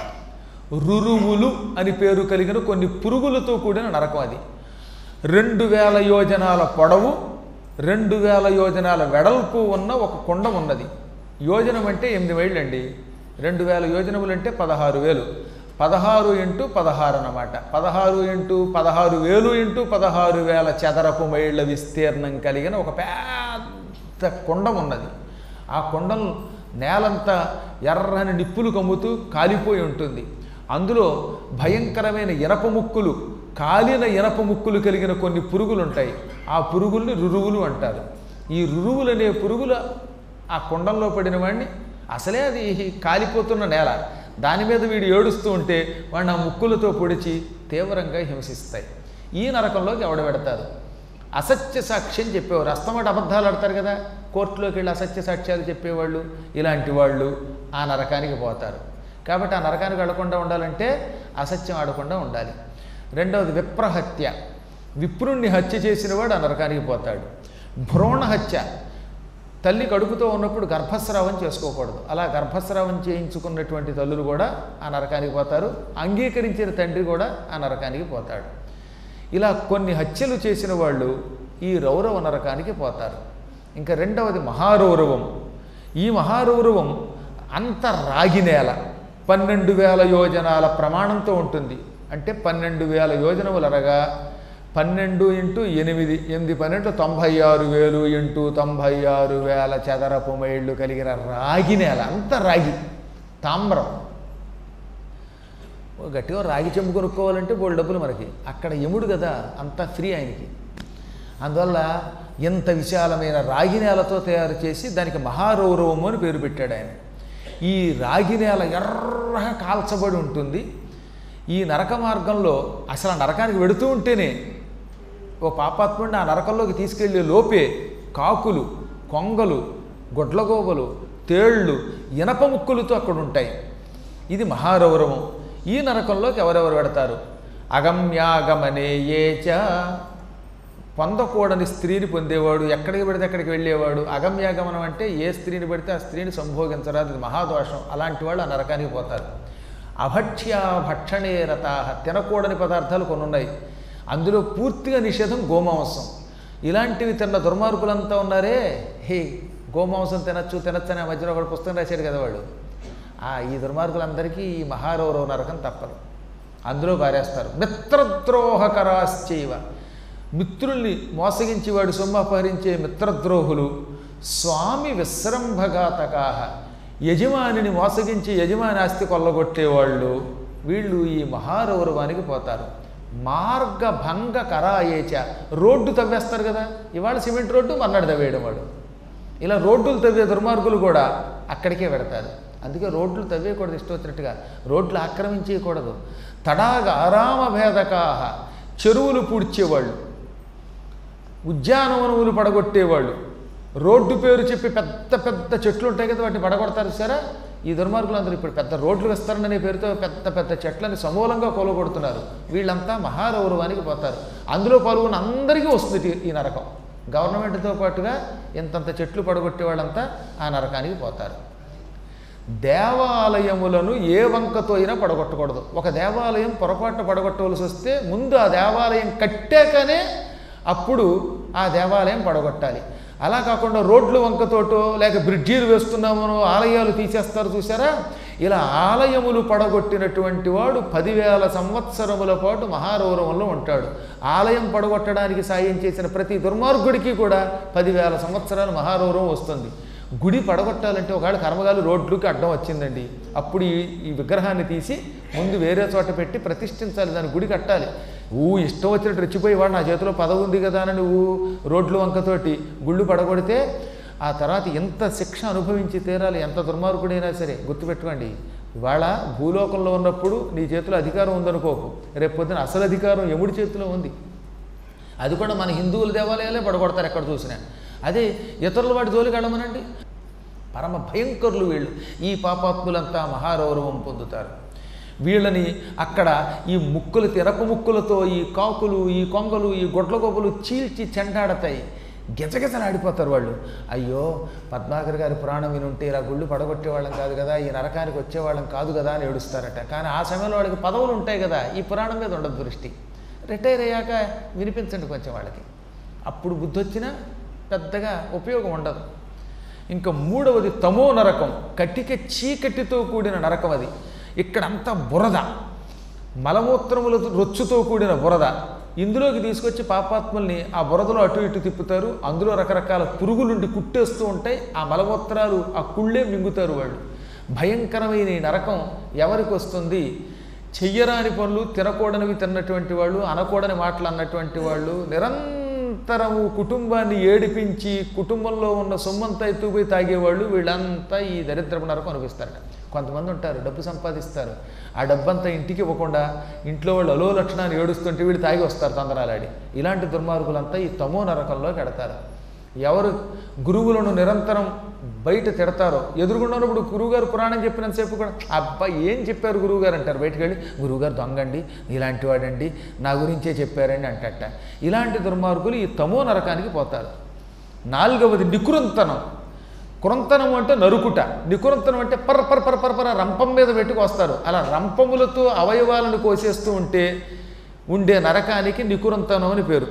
రురువులు అని పేరు కలిగిన కొన్ని పురుగులతో కూడిన నరకం. అది రెండు వేల యోజనాల పొడవు, రెండు వేల యోజనాల వెడల్పు ఉన్న ఒక కుండం ఉన్నది. యోజనం అంటే ఎనిమిది మైళ్ళు అండి. రెండు వేల యోజనములు అంటే పదహారు వేలు. పదహారు ఇంటూ పదహారు అన్నమాట. పదహారు ఇంటూ పదహారు వేలు ఇంటూ పదహారు వేల చదరపు మైళ్ళ విస్తీర్ణం కలిగిన ఒక పెద్ద కుండం ఉన్నది. ఆ కుండం నేలంతా ఎర్రని నిప్పులు కమ్ముతూ కాలిపోయి ఉంటుంది. అందులో భయంకరమైన ఇనప ముక్కులు, కాలిన ఇనప ముక్కులు కలిగిన కొన్ని పురుగులు ఉంటాయి. ఆ పురుగుల్ని రురువులు అంటారు. ఈ రురువులు అనే పురుగుల ఆ కుండంలో పడిన వాడిని, అసలే అది కాలిపోతున్న నేల, దాని మీద వీడు ఏడుస్తూ ఉంటే వాడిని ఆ ముక్కులతో పొడిచి తీవ్రంగా హింసిస్తాయి. ఈ నరకంలోకి ఎవడ పెడతారు? అసత్య సాక్ష్యం చెప్పేవారు. అస్తమాట అబద్ధాలు ఆడతారు కదా, కోర్టులోకి వెళ్ళి అసత్య సాక్ష్యాలు చెప్పేవాళ్ళు, ఇలాంటి వాళ్ళు ఆ నరకానికి పోతారు. కాబట్టి ఆ నరకానికి వెళ్లకుండా ఉండాలంటే అసత్యం ఆడకుండా ఉండాలి. రెండవది విప్రహత్య. విప్రుణ్ణి హత్య చేసిన వాడు ఆ నరకానికి పోతాడు. భ్రూణ హత్య. తల్లి కడుపుతో ఉన్నప్పుడు గర్భస్రావం చేసుకోకూడదు. అలా గర్భస్రావం చేయించుకున్నటువంటి తల్లులు కూడా ఆ నరకానికి పోతారు. అంగీకరించిన తండ్రి కూడా ఆ నరకానికి పోతాడు. ఇలా కొన్ని హత్యలు చేసిన వాళ్ళు ఈ రౌరవ నరకానికి పోతారు. ఇంకా రెండవది మహారౌరవం. ఈ మహారౌరవం అంత రాగి నేల, పన్నెండు వేల యోజనాల ప్రమాణంతో ఉంటుంది. అంటే పన్నెండు వేల యోజనములు అనగా పన్నెండు ఇంటూ ఎనిమిది ఎనిమిది పన్నెండు తొంభై ఆరు వేలు ఇంటూ తొంభై ఆరు వేల చదరపు మైళ్ళు కలిగిన రాగి నేల. అంత రాగి, తామ్రం. గట్టిగా రాగి చెంబు కొనుక్కోవాలంటే బోల్డ్ డబ్బులు మనకి. అక్కడ యముడు కదా, అంతా ఫ్రీ ఆయనకి. అందువల్ల ఎంత విశాలమైన రాగి నేలతో తయారు చేసి దానికి మహారౌరవము అని పేరు పెట్టాడు ఆయన. ఈ రాగి నేల ఎర్రగా కాల్చబడి ఉంటుంది. ఈ నరక మార్గంలో అసలు నరకానికి వెడుతూ ఉంటేనే ఓ పాపాత్ముడిని ఆ నరకంలోకి తీసుకెళ్లే లోపే కాకులు, కొంగలు, గొడ్లగోబలు, తేళ్ళు, ఇనప ముక్కులతో అక్కడ ఉంటాయి. ఇది మహారౌరవం. ఈ నరకంలోకి ఎవరెవరు పెడతారు? అగమ్యాగమనే ఏచ. పొందకూడని స్త్రీని పొందేవాడు, ఎక్కడికి పెడితే అక్కడికి వెళ్ళేవాడు. అగమ్యాగమనం అంటే ఏ స్త్రీని పెడితే ఆ స్త్రీని సంభోగించరాదు, అది మహాదోషం. అలాంటి వాళ్ళు ఆ నరకానికి పోతారు. అభక్ష్య భక్షణే రతాహ. తినకూడని పదార్థాలు కొన్ని ఉన్నాయి, అందులో పూర్తిగా నిషేధం గోమాంసం. ఇలాంటివి తిన్న దుర్మార్గులంతా ఉన్నారే, హే గోమాంసం తినచ్చు తినచ్చు అనే మధ్యలో ఒకటి పుస్తకం రాశాడు కదా వాడు. ఆ ఈ దుర్మార్గులందరికీ ఈ మహారౌరవ నరకం తప్పదు, అందులో పారేస్తారు. మిత్రద్రోహకరాశ్చైవ. మిత్రుల్ని మోసగించి వాడు సొమ్ము అపహరించే మిత్రద్రోహులు. స్వామి విశ్రంభఘాతకాహ. యజమానిని మోసగించి యజమాని ఆస్తి కొల్లగొట్టేవాళ్ళు, వీళ్ళు ఈ మహారౌరవానికి పోతారు. మార్గభంగ కరాయేచ. రోడ్డు తవ్వేస్తారు కదా, ఇవాళ సిమెంట్ రోడ్డు మర్నాడు తవ్వేయడం వాడు. ఇలా రోడ్డులు తవ్వే దుర్మార్గులు కూడా అక్కడికే పెడతారు. అందుకే రోడ్లు తవ్వేయకూడదు ఇష్టం వచ్చినట్టుగా, రోడ్లు ఆక్రమించేయకూడదు. తడాగ ఆరామ భేదకాహ. చెరువులు పూడ్చేవాళ్ళు, ఉద్యానవనములు పడగొట్టేవాళ్ళు, రోడ్డు పేరు చెప్పి పెద్ద పెద్ద చెట్లు ఉంటాయి కదా వాటిని పడగొడతారు సరే. ఈ దుర్మార్గులు అందరూ ఇప్పుడు పెద్ద రోడ్లు వేస్తారనే పేరుతో పెద్ద పెద్ద చెట్లని సమూలంగా కొలగొడుతున్నారు. వీళ్ళంతా మహారౌరవానికి పోతారు. అందులో పాల్గొన్న అందరికీ వస్తుంది ఈ నరకం. గవర్నమెంట్తో పాటుగా ఇంతంత చెట్లు పడగొట్టే వాళ్ళంతా ఆ నరకానికి పోతారు. దేవాలయములను ఏ వంకతో అయినా పడగొట్టకూడదు. ఒక దేవాలయం పొరపాటున పడగొట్టవలసి వస్తే ముందు ఆ దేవాలయం కట్టాకనే అప్పుడు ఆ దేవాలయం పడగొట్టాలి. అలా కాకుండా రోడ్లు వంకతోటో లేక బ్రిడ్జీలు వేస్తున్నామనో ఆలయాలు తీసేస్తారు చూసారా, ఇలా ఆలయములు పడగొట్టినటువంటి వాడు పదివేల సంవత్సరముల పాటు మహారౌరవంలో ఉంటాడు. ఆలయం పడగొట్టడానికి సాయం చేసిన ప్రతి దుర్మార్గుడికి కూడా పదివేల సంవత్సరాలు మహారౌరవం వస్తుంది. గుడి పడగొట్టాలంటే ఒకవేళ కర్మగాలు రోడ్లుకి అడ్డం వచ్చిందండి, అప్పుడు ఈ ఈ విగ్రహాన్ని తీసి ముందు వేరే చోట పెట్టి ప్రతిష్ఠించాలి, దాని గుడి కట్టాలి. ఊ ఇష్టం వచ్చినట్టు రెచ్చిపోయేవాడు, నా చేతిలో పదవి ఉంది కదా అని నువ్వు రోడ్లు వంకతోటి గుళ్ళు పడగొడితే ఆ తర్వాత ఎంత శిక్ష అనుభవించి తీరాలి. ఎంత దుర్మార్గుడైనా సరే గుర్తుపెట్టుకోండి, ఇవాళ భూలోకంలో ఉన్నప్పుడు నీ చేతిలో అధికారం ఉందనుకోకు, రేపు పొద్దున అసలు అధికారం యముడి చేతిలో ఉంది. అది కూడా మన హిందువుల దేవాలయాలే పడగొడతారు ఎక్కడ చూసినా. అదే ఇతరుల వాటి జోలికి వెళ్ళమనండి, పరమ భయంకరులు వీళ్ళు. ఈ పాపాత్ములంతా మహారౌరవం పొందుతారు. వీళ్ళని అక్కడ ఈ ముక్కులు తెరప ముక్కులతో ఈ కాకులు, ఈ కొంగలు, ఈ గొడ్ల గొప్పలు చీల్చి చెండాడతాయి. గిజగిజలాడిపోతారు వాళ్ళు. అయ్యో పద్మాకర్ గారి పురాణం వినుంటే ఇలా గుళ్ళు పడగొట్టేవాళ్ళం కాదు కదా, ఈ నరకానికి వచ్చేవాళ్ళం కాదు కదా అని ఏడుస్తారట. కానీ ఆ సమయంలో వాళ్ళకి పదవులు ఉంటాయి కదా, ఈ పురాణం మీద ఉండదు దృష్టి. రిటైర్ అయ్యాక వినిపించండి కొంచెం వాళ్ళకి, అప్పుడు బుద్ధి వచ్చినా పెద్దగా ఉపయోగం ఉండదు. ఇంకా మూడవది తమో నరకం, కట్టిక చీకటితో కూడిన నరకం. అది ఇక్కడంతా బురద, మలమూత్రముల రొచ్చుతో కూడిన బురద. ఇందులోకి తీసుకొచ్చి పాపాత్ముల్ని ఆ బురదలో అటు ఇటు తిప్పుతారు. అందులో రకరకాల పురుగులుండి కుట్టేస్తూ ఉంటాయి. ఆ మలమూత్రాలు ఆ కుళ్ళే మింగుతారు వాళ్ళు. భయంకరమైన ఈ నరకం ఎవరికి వస్తుంది? చెయ్యరాని పనులు, తినకూడనివి తిన్నటువంటి వాళ్ళు, అనకూడని మాటలు అన్నటువంటి వాళ్ళు, నిరంతరము కుటుంబాన్ని ఏడిపించి కుటుంబంలో ఉన్న సొమ్మంతా ఎత్తుకుపోయి తాగేవాళ్ళు, వీళ్ళంతా ఈ దరిద్రపు నరకం అనిపిస్తారట. కొంతమంది ఉంటారు డబ్బు సంపాదిస్తారు, ఆ డబ్బంతా ఇంటికి ఇవ్వకుండా ఇంట్లో వాళ్ళు అలో లక్షణాన్ని ఏడుస్తుంటే వీళ్ళు తాగి వస్తారు తొందరలాడి. ఇలాంటి దుర్మార్గులంతా ఈ తమో నరకంలో కడతారు. ఎవరు గురువులను నిరంతరం బయట తిడతారో, ఎదురుగున్నప్పుడు గురువుగారు పురాణం చెప్పినంతసేపు కూడా అబ్బాయి ఏం చెప్పారు గురువుగారు అంటారు. బయటకు వెళ్ళి గురువుగారు దొంగండి, ఇలాంటి వాడండి, నా గురించే చెప్పారండి అంటట. ఇలాంటి దుర్మార్గులు ఈ తమో నరకానికి పోతారు. నాలుగవది నికృంతనం. కృంతనం అంటే నరుకుట, నికృంతనం అంటే పర పర పర పర పర రంపం మీద పెట్టుకు వస్తారు. అలా రంపములతో అవయవాలను కోసేస్తూ ఉంటే ఉండే నరకానికి నికృంతనం అని పేరు.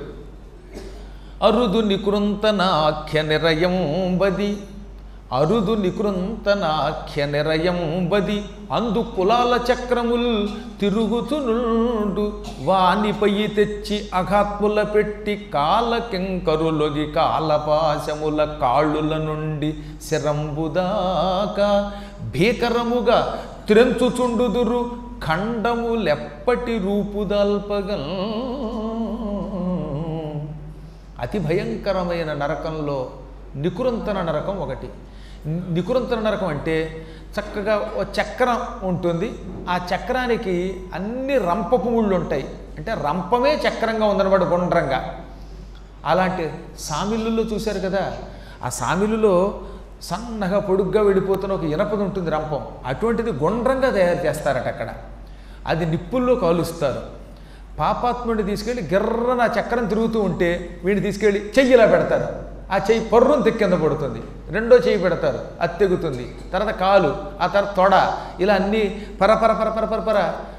అరుదు నికృంతనాఖ్య నిరయం బది, అరుదు నికృంతనాఖ్య నిరయం బది, అందు కులాల చక్రముల్ తిరుగుతునుండు, వానిపై తెచ్చి అఘాత్ముల పెట్టి కాలకింకరులొగి కాలపాశముల కాళ్ళుల నుండి శిరంబుదాకా భీకరముగా త్రెంచుచుండుదురు ఖండములెప్పటి రూపుదల్పగల్. అతి భయంకరమైన నరకంలో నికృంతన నరకం ఒకటి. నికృంతన నరకం అంటే చక్కగా ఓ చక్రం ఉంటుంది, ఆ చక్రానికి అన్ని రంపపు ముళ్ళు ఉంటాయి. అంటే రంపమే చక్రంగా ఉందన్నమాట, గుండ్రంగా. అలాంటి సామిళ్ళుల్లో చూశారు కదా, ఆ సామిళ్ళులో సన్నగా పొడుగ్గా వెళ్ళిపోతున్న ఒక ఇనపది ఉంటుంది రంపం, అటువంటిది గుండ్రంగా తయారు చేస్తారట అక్కడ. అది నిప్పుల్లో కాలుస్తారు. పాపాత్ముడిని తీసుకెళ్ళి గిర్రన చక్రం తిరుగుతూ ఉంటే వీడిని తీసుకెళ్ళి చెయ్యిలా పెడతారు, ఆ చెయ్యి పర్రును తెక్కి కింద పడుతుంది. రెండో చెయ్యి పెడతారు, అది తెగుతుంది. తర్వాత కాలు, ఆ తర్వాత తొడ, ఇలా అన్నీ పరపర పరపర పరపర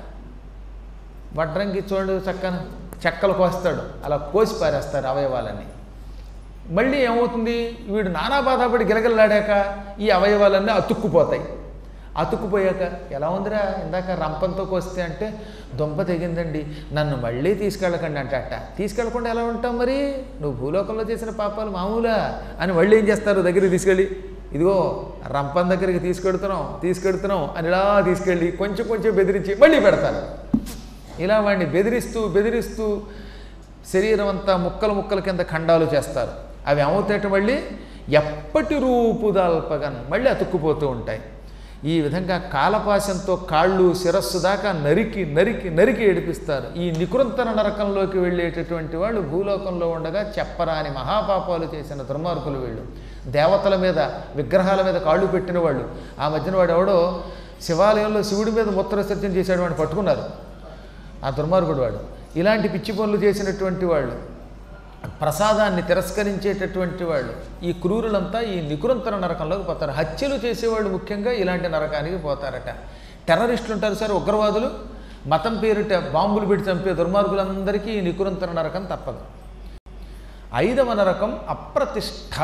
వడ్రంగి చూడండి చక్కన చెక్కలు కోస్తాడు, అలా కోసి పారేస్తారు అవయవాలన్నీ. మళ్ళీ ఏమవుతుంది, వీడు నానా బాధపడి గిలగిల్లాడాక ఈ అవయవాలన్నీ అతుక్కుపోతాయి. అతుక్కుపోయాక ఎలా ఉందిరా ఇందాక రంపంతో కోస్తే అంటే దొంప తెగిందండి, నన్ను మళ్ళీ తీసుకెళ్ళకండి అంటే అట్ట. తీసుకెళ్ళకుండా ఎలా ఉంటాం మరి, నువ్వు భూలోకంలో చేసిన పాపాలు మామూలా అని మళ్ళీ ఏం చేస్తారు, దగ్గరికి తీసుకెళ్ళి ఇదిగో రంపం దగ్గరికి తీసుకెడుతున్నాం తీసుకెడుతున్నాం అని ఇలా తీసుకెళ్ళి కొంచెం కొంచెం బెదిరించి మళ్ళీ పెడతారు. ఇలా వాడిని బెదిరిస్తూ బెదిరిస్తూ శరీరం అంతా ముక్కలు ముక్కల కింద ఖండాలు చేస్తారు. అవి ఏమవుతాయట మళ్ళీ ఎప్పటి రూపుదాల్పగన్, మళ్ళీ అతుక్కుపోతూ ఉంటాయి. ఈ విధంగా కాలపాశంతో కాళ్ళు శిరస్సు దాకా నరికి నరికి నరికి ఏడిపిస్తారు. ఈ నికృంతన నరకంలోకి వెళ్ళేటటువంటి వాళ్ళు భూలోకంలో ఉండగా చెప్పరాని మహాపాపాలు చేసిన దుర్మార్గులు వీళ్ళు. దేవతల మీద విగ్రహాల మీద కాళ్ళు పెట్టిన వాళ్ళు. ఆ మధ్యన వాడు ఎవడో శివాలయంలో శివుడి మీద మూత్రవిసర్జన చేశాడు, వాడిని పట్టుకున్నారు. ఆ దుర్మార్గుడు వాడు. ఇలాంటి పిచ్చి పనులు చేసినటువంటి వాళ్ళు, ప్రసాదాన్ని తిరస్కరించేటటువంటి వాళ్ళు, ఈ క్రూరులంతా ఈ నికృంతన నరకంలోకి పోతారు. హత్యలు చేసేవాళ్ళు ముఖ్యంగా ఇలాంటి నరకానికి పోతారట. టెర్రరిస్టులు ఉంటారు సార్, ఉగ్రవాదులు, మతం పేరిట బాంబులు పెట్టి చంపే దుర్మార్గులందరికీ ఈ నికృంతన నరకం తప్పదు. ఐదవ నరకం అప్రతిష్ఠ.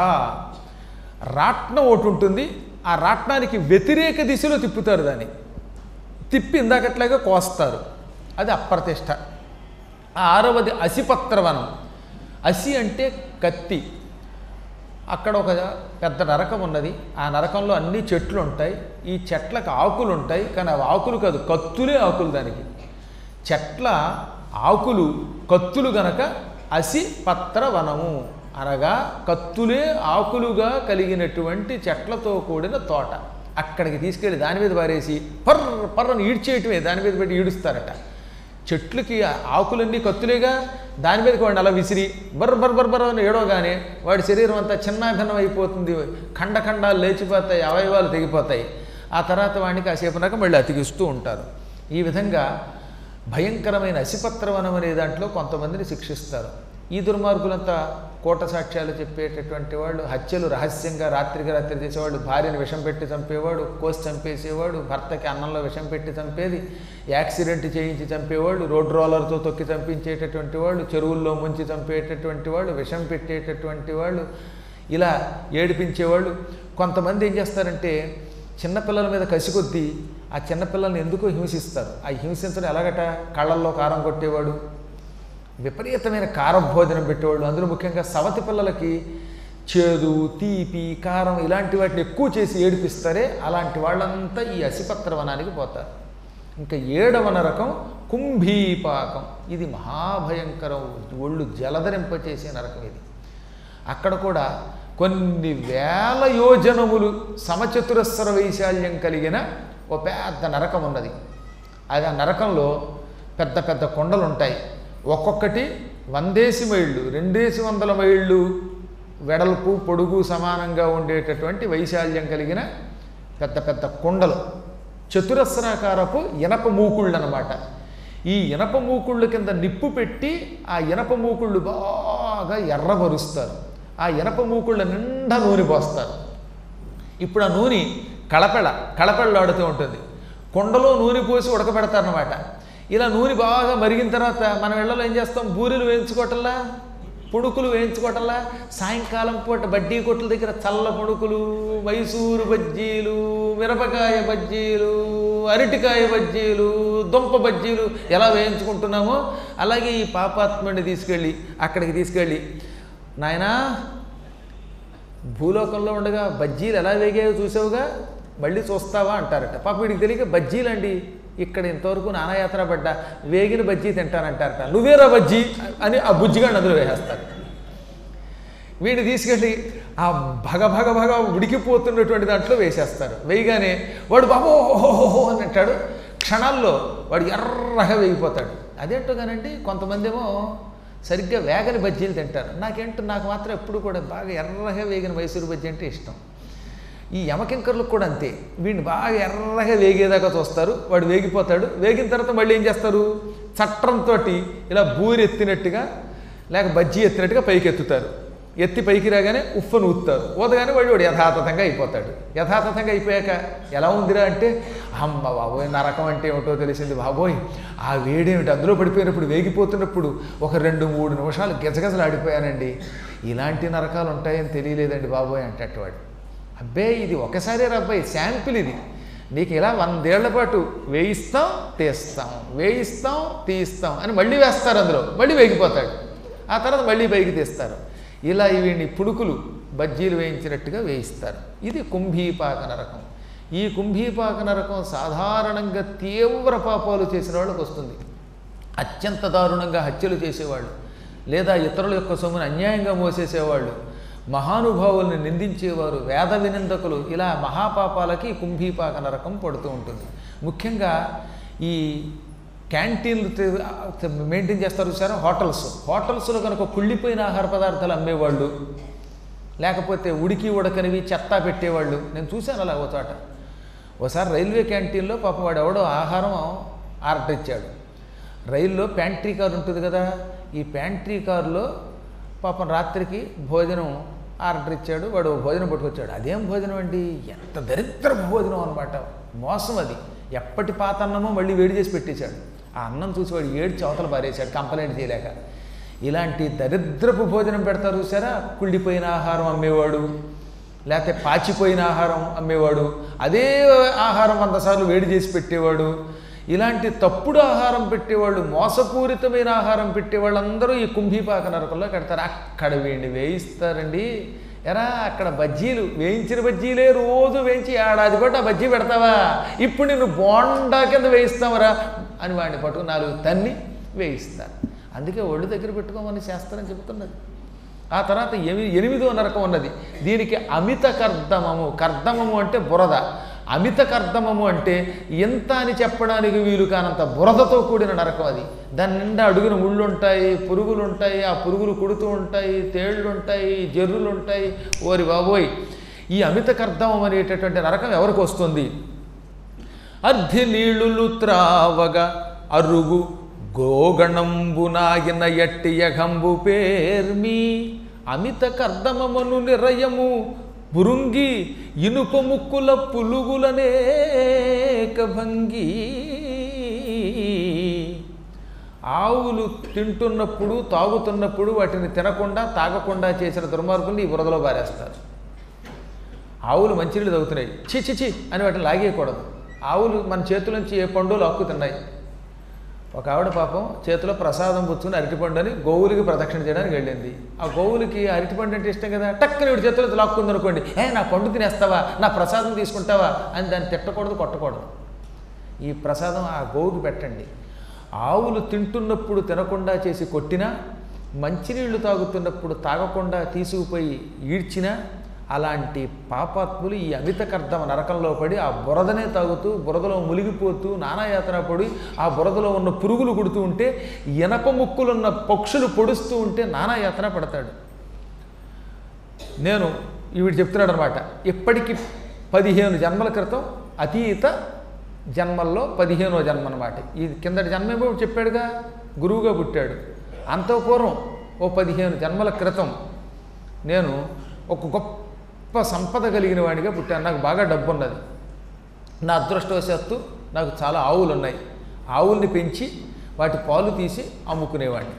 రాట్నం ఒకటి ఉంటుంది, ఆ రాట్నానికి వ్యతిరేక దిశలో తిప్పుతారు, దాన్ని తిప్పి ఇందాకట్లాగా కోస్తారు, అది అప్రతిష్ఠ. ఆరవది అసిపత్రవనం. అసి అంటే కత్తి. అక్కడ ఒక పెద్ద నరకం ఉన్నది, ఆ నరకంలో అన్ని చెట్లు ఉంటాయి, ఈ చెట్లకు ఆకులు ఉంటాయి, కానీ అవి ఆకులు కాదు, కత్తులే ఆకులు. దానికి చెట్ల ఆకులు కత్తులు గనక అసిపత్రవనము అనగా కత్తులే ఆకులుగా కలిగినటువంటి చెట్లతో కూడిన తోట. అక్కడికి తీసుకెళ్ళి దాని మీద పారేసి పర్ర పర్రను ఈడ్చేయటమే, దాని మీద పెట్టి ఈడుస్తారట. చెట్లకి ఆకులన్నీ కత్తులేగా, దాని మీదకి వాడిని అలా విసిరి బర్ర బర్ర బర్ర బర్ర అని ఏడవగానే వాడి శరీరం అంతా చిన్నాభిన్నం అయిపోతుంది, ఖండ ఖండాలు లేచిపోతాయి, అవయవాలు తెగిపోతాయి. ఆ తర్వాత వాడిని కాసేపునాక మళ్ళీ అతికిస్తూ ఉంటారు. ఈ విధంగా భయంకరమైన అసిపత్రవనం అనే దాంట్లో కొంతమందిని శిక్షిస్తారు. ఈ దుర్మార్గులంతా కోట సాక్ష్యాలు చెప్పేటటువంటి వాళ్ళు, హత్యలు రహస్యంగా రాత్రికి రాత్రి చేసేవాడు, భార్యను విషం పెట్టి చంపేవాడు, కోసి చంపేసేవాడు, భర్తకి అన్నంలో విషం పెట్టి చంపేది, యాక్సిడెంట్ చేయించి చంపేవాళ్ళు, రోడ్ రోలర్తో తొక్కి చంపించేటటువంటి వాళ్ళు, చెరువుల్లో ముంచి చంపేటటువంటి వాళ్ళు, విషం పెట్టేటటువంటి వాళ్ళు, ఇలా ఏడిపించేవాళ్ళు. కొంతమంది ఏం చేస్తారంటే చిన్నపిల్లల మీద కసికొద్దీ ఆ చిన్నపిల్లల్ని ఎందుకో హింసిస్తారు. ఆ హింసించడం ఎలాగట, కళ్ళల్లో కారం కొట్టేవాడు, విపరీతమైన కారభోజనం పెట్టేవాళ్ళు, అందులో ముఖ్యంగా సవతి పిల్లలకి చేదు, తీపి, కారం ఇలాంటి వాటిని ఎక్కువ చేసి ఏడిపిస్తారే, అలాంటి వాళ్ళంతా ఈ అసిపత్రవనానికి పోతారు. ఇంకా ఏడవ నరకం కుంభీపాకం. ఇది మహాభయంకరం, ఒళ్ళు జలధరింపచేసే నరకం ఇది. అక్కడ కూడా కొన్ని వేల యోజనములు సమచతురస్ర వైశాల్యం కలిగిన ఓ పెద్ద నరకం ఉన్నది. అది ఆ నరకంలో పెద్ద పెద్ద కొండలు ఉంటాయి, ఒక్కొక్కటి వందేసి మైళ్ళు రెండేసి వందల మైళ్ళు వెడల్పు పొడుగు సమానంగా ఉండేటటువంటి వైశాల్యం కలిగిన పెద్ద పెద్ద కొండలు, చతురస్రాకారపు ఇనప మూకుళ్ళు అన్నమాట. ఈ ఇనప మూకుళ్ళ కింద నిప్పు పెట్టి ఆ ఇనప మూకుళ్ళు బాగా ఎర్రబరుస్తారు, ఆ ఇనప మూకుళ్ళ నిండా నూనె పోస్తారు. ఇప్పుడు ఆ నూనె కళపెళ కళపెళ్ళాడుతూ ఉంటుంది, కొండలో నూనె పోసి ఉడకబెడతారనమాట. ఇలా నూనె బాగా మరిగిన తర్వాత మనం ఇళ్ళలో ఏం చేస్తాం, బూరెలు వేయించుకోవటంలా, పొడుకులు వేయించుకోవటంలా, సాయంకాలం పూట బడ్డీ కొట్ల దగ్గర చల్ల పొడుకులు, మైసూరు బజ్జీలు, మిరపకాయ బజ్జీలు, అరటికాయ బజ్జీలు, దుంప బజ్జీలు ఎలా వేయించుకుంటున్నామో అలాగే ఈ పాపాత్ముడిని తీసుకెళ్ళి అక్కడికి తీసుకెళ్ళి, నాయనా భూలోకంలో ఉండగా బజ్జీలు ఎలా వేగాయో చూసావుగా, మళ్ళీ చూస్తావా అంటారట. పాప వీడికి తెలియక బజ్జీలు అండి, ఇక్కడ ఇంతవరకు నానాయాత్ర పడ్డా వేగిన బజ్జీ తింటానంటారట. నువ్వేరా బజ్జీ అని ఆ బుజ్జిగా నదులు వేసేస్తారు. వీడిని తీసుకెళ్ళి ఆ భగ భగ భగ ఉడికిపోతున్నటువంటి దాంట్లో వేసేస్తారు. వేయగానే వాడు బాబో ఓహోహో అని అంటాడు, క్షణాల్లో వాడు ఎర్రగా వేగిపోతాడు. అదేంటో కానండి, కొంతమంది ఏమో సరిగ్గా వేగని బజ్జీలు తింటారు. నాకేంటో నాకు మాత్రం ఎప్పుడు కూడా బాగా ఎర్రగా వేగిన మైసూరు బజ్జీ అంటే ఇష్టం. ఈ యమకింకర్లకు కూడా అంతే, వీడిని బాగా ఎర్రగా వేగేదాకా చూస్తారు, వాడు వేగిపోతాడు. వేగిన తర్వాత మళ్ళీ ఏం చేస్తారు, చట్రంతో ఇలా బూరి ఎత్తినట్టుగా లేక బజ్జీ ఎత్తినట్టుగా పైకి ఎత్తుతారు. ఎత్తి పైకి రాగానే ఉఫ్ఫను ఊత్తారు. ఊతగానే వాడు వాడు యథాతథంగా అయిపోతాడు. యథాతథంగా అయిపోయాక ఎలా ఉందిరా అంటే, అమ్మ బాబోయ్ నరకం అంటే ఏమిటో తెలిసింది బాబోయ్, ఆ వేడేమిటి, అందులో పడిపోయినప్పుడు వేగిపోతున్నప్పుడు ఒక రెండు మూడు నిమిషాలు గజగజలు ఆడిపోయానండి, ఇలాంటి నరకాలు ఉంటాయని తెలియలేదండి బాబోయ్ అంటే వాడు. అబ్బే ఇది ఒకసారి అబ్బాయి శాంపిల్ ఇది, నీకు ఇలా వందేళ్ల పాటు వేయిస్తాం తీస్తాం వేయిస్తాం తీస్తాం అని మళ్ళీ వేస్తారు, అందులో మళ్ళీ వేగిపోతాడు, ఆ తర్వాత మళ్ళీ పైకి తీస్తారు. ఇలా వీడిని పుడుకులు బజ్జీలు వేయించినట్టుగా వేయిస్తారు. ఇది కుంభీపాక నరకం. ఈ కుంభీపాక నరకం సాధారణంగా తీవ్ర పాపాలు చేసిన వాళ్ళకి వస్తుంది. అత్యంత దారుణంగా హత్యలు చేసేవాళ్ళు, లేదా ఇతరుల యొక్క సొమ్మును అన్యాయంగా మోసేసేవాళ్ళు, మహానుభావుల్ని నిందించేవారు, వేద వినిందకులు, ఇలా మహాపాపాలకి కుంభీపాక నరకం పడుతూ ఉంటుంది. ముఖ్యంగా ఈ క్యాంటీన్లు మెయింటైన్ చేస్తారు చూసారా, హోటల్స్ హోటల్స్లో కనుక కుళ్ళిపోయిన ఆహార పదార్థాలు అమ్మేవాళ్ళు, లేకపోతే ఉడికి ఉడకనివి చెత్త పెట్టేవాళ్ళు నేను చూశాను అలా ఓ చోట. ఒకసారి రైల్వే క్యాంటీన్లో పాపం వాడు ఎవడో ఆహారం ఆర్డర్ ఇచ్చాడు. రైల్లో ప్యాంట్రీ కారు ఉంటుంది కదా, ఈ ప్యాంట్రీ కారులో పాపం రాత్రికి భోజనం ఆర్డర్ ఇచ్చాడు. వాడు భోజనం పట్టుకొచ్చాడు. అదేం భోజనం అండి, ఎంత దరిద్ర భోజనం అనమాట, మోసం అది. ఎప్పటి పాత అన్నమో మళ్ళీ వేడి చేసి పెట్టేశాడు. ఆ అన్నం చూసి వాడు ఏడు చవతలు పారేశాడు కంప్లైంట్ చేయలేక. ఇలాంటి దరిద్రపు భోజనం పెడతారు చూసారా, కుళ్ళిపోయిన ఆహారం అమ్మేవాడు, లేకపోతే పాచిపోయిన ఆహారం అమ్మేవాడు, అదే ఆహారం వంద సార్లు వేడి చేసి పెట్టేవాడు, ఇలాంటి తప్పుడు ఆహారం పెట్టేవాళ్ళు, మోసపూరితమైన ఆహారం పెట్టేవాళ్ళందరూ ఈ కుంభీపాక నరకంలో కడతారు. అక్కడ వీడిని వేయిస్తారండి. ఎరా అక్కడ బజ్జీలు, వేయించిన బజ్జీలే రోజు వేయించి ఏడాది పాటు ఆ బజ్జీ పెడతావా, ఇప్పుడు నేను బోండా కింద వేయిస్తావరా అని వాడిని పట్టుకుని నాలుగు తన్ని వేయిస్తారు. అందుకే ఒళ్ళు దగ్గర పెట్టుకోమని శాస్త్రం చెబుతున్నది. ఆ తర్వాత ఎమి ఎనిమిదో నరకం ఉన్నది. దీనికి అమిత కర్దమము, కర్దమము అంటే బురద, అమిత కర్దమము అంటే ఎంత అని చెప్పడానికి వీలు కానంత బురదతో కూడిన నరకం అది. దాని నిండా అడుగున ముళ్ళు ఉంటాయి, పురుగులు ఉంటాయి, ఆ పురుగులు కుడుతూ ఉంటాయి, తేళ్ళు ఉంటాయి, జర్రులు ఉంటాయి. ఓరి బాబోయ్, ఈ అమిత కర్దమం అనేటటువంటి నరకం ఎవరికి వస్తుంది? అర్ధి నీళ్లు త్రావగా అరుగు గోగణంబునాగిన ఎట్టి యఘంబు పేర్మి అమిత కర్దమమును నిరయము బురుంగి ఇనుప ముక్కుల పులుగులనేక భంగి. ఆవులు తింటున్నప్పుడు తాగుతున్నప్పుడు వాటిని తినకుండా తాగకుండా చేసిన దుర్మార్గుల్ని ఈ బురదలో బారేస్తారు. ఆవులు మంచినీళ్ళు తాగుతున్నాయి, చి చి చి అని వాటిని లాగేయకూడదు. ఆవులు మన చేతుల నుంచి ఏ పండులు హక్కు తిన్నాయి. ఒక ఆవిడ పాపం చేతిలో ప్రసాదం పుచ్చుకుని అరటిపండు అని గోవులకి ప్రదక్షిణ చేయడానికి వెళ్ళింది. ఆ గోవులకి అరటిపండు అంటే ఇష్టం కదా, టక్కుని వీడి చేతిలో లాక్కుంది అనుకోండి, ఏ నా పండు తినేస్తావా, నా ప్రసాదం తీసుకుంటావా అని దాన్ని తిట్టకూడదు, కొట్టకూడదు. ఈ ప్రసాదం ఆ గోవుకి పెట్టండి. ఆవులు తింటున్నప్పుడు తినకుండా చేసి కొట్టినా, మంచినీళ్లు తాగుతున్నప్పుడు తాగకుండా తీసుకుపోయి ఈడ్చినా, అలాంటి పాపాత్ములు ఈ అమిత కర్దమ నరకంలో పడి ఆ బురదనే తాగుతూ బురదలో మునిగిపోతూ నానాయాతన పడి ఆ బురదలో ఉన్న పురుగులు కుడుతూ ఉంటే, ఇనప ముక్కులున్న పక్షులు పొడుస్తూ ఉంటే నానాయాతన పడతాడు. నేను ఈవిడ చెప్తున్నాడు అనమాట, ఇప్పటికి పదిహేను జన్మల క్రితం అతీత జన్మల్లో పదిహేనో జన్మ అనమాట. ఈ కిందటి జన్మేమో చెప్పాడుగా, గురువుగా పుట్టాడు. అంత పూర్వం ఓ పదిహేను జన్మల క్రితం నేను ఒక గొప్ప సంపద కలిగిన వాడిగా పుట్టాను. నాకు బాగా డబ్బు ఉన్నది. నా అదృష్టవశాత్తు నాకు చాలా ఆవులు ఉన్నాయి. ఆవుల్ని పెంచి వాటి పాలు తీసి అమ్ముకునేవాడిని.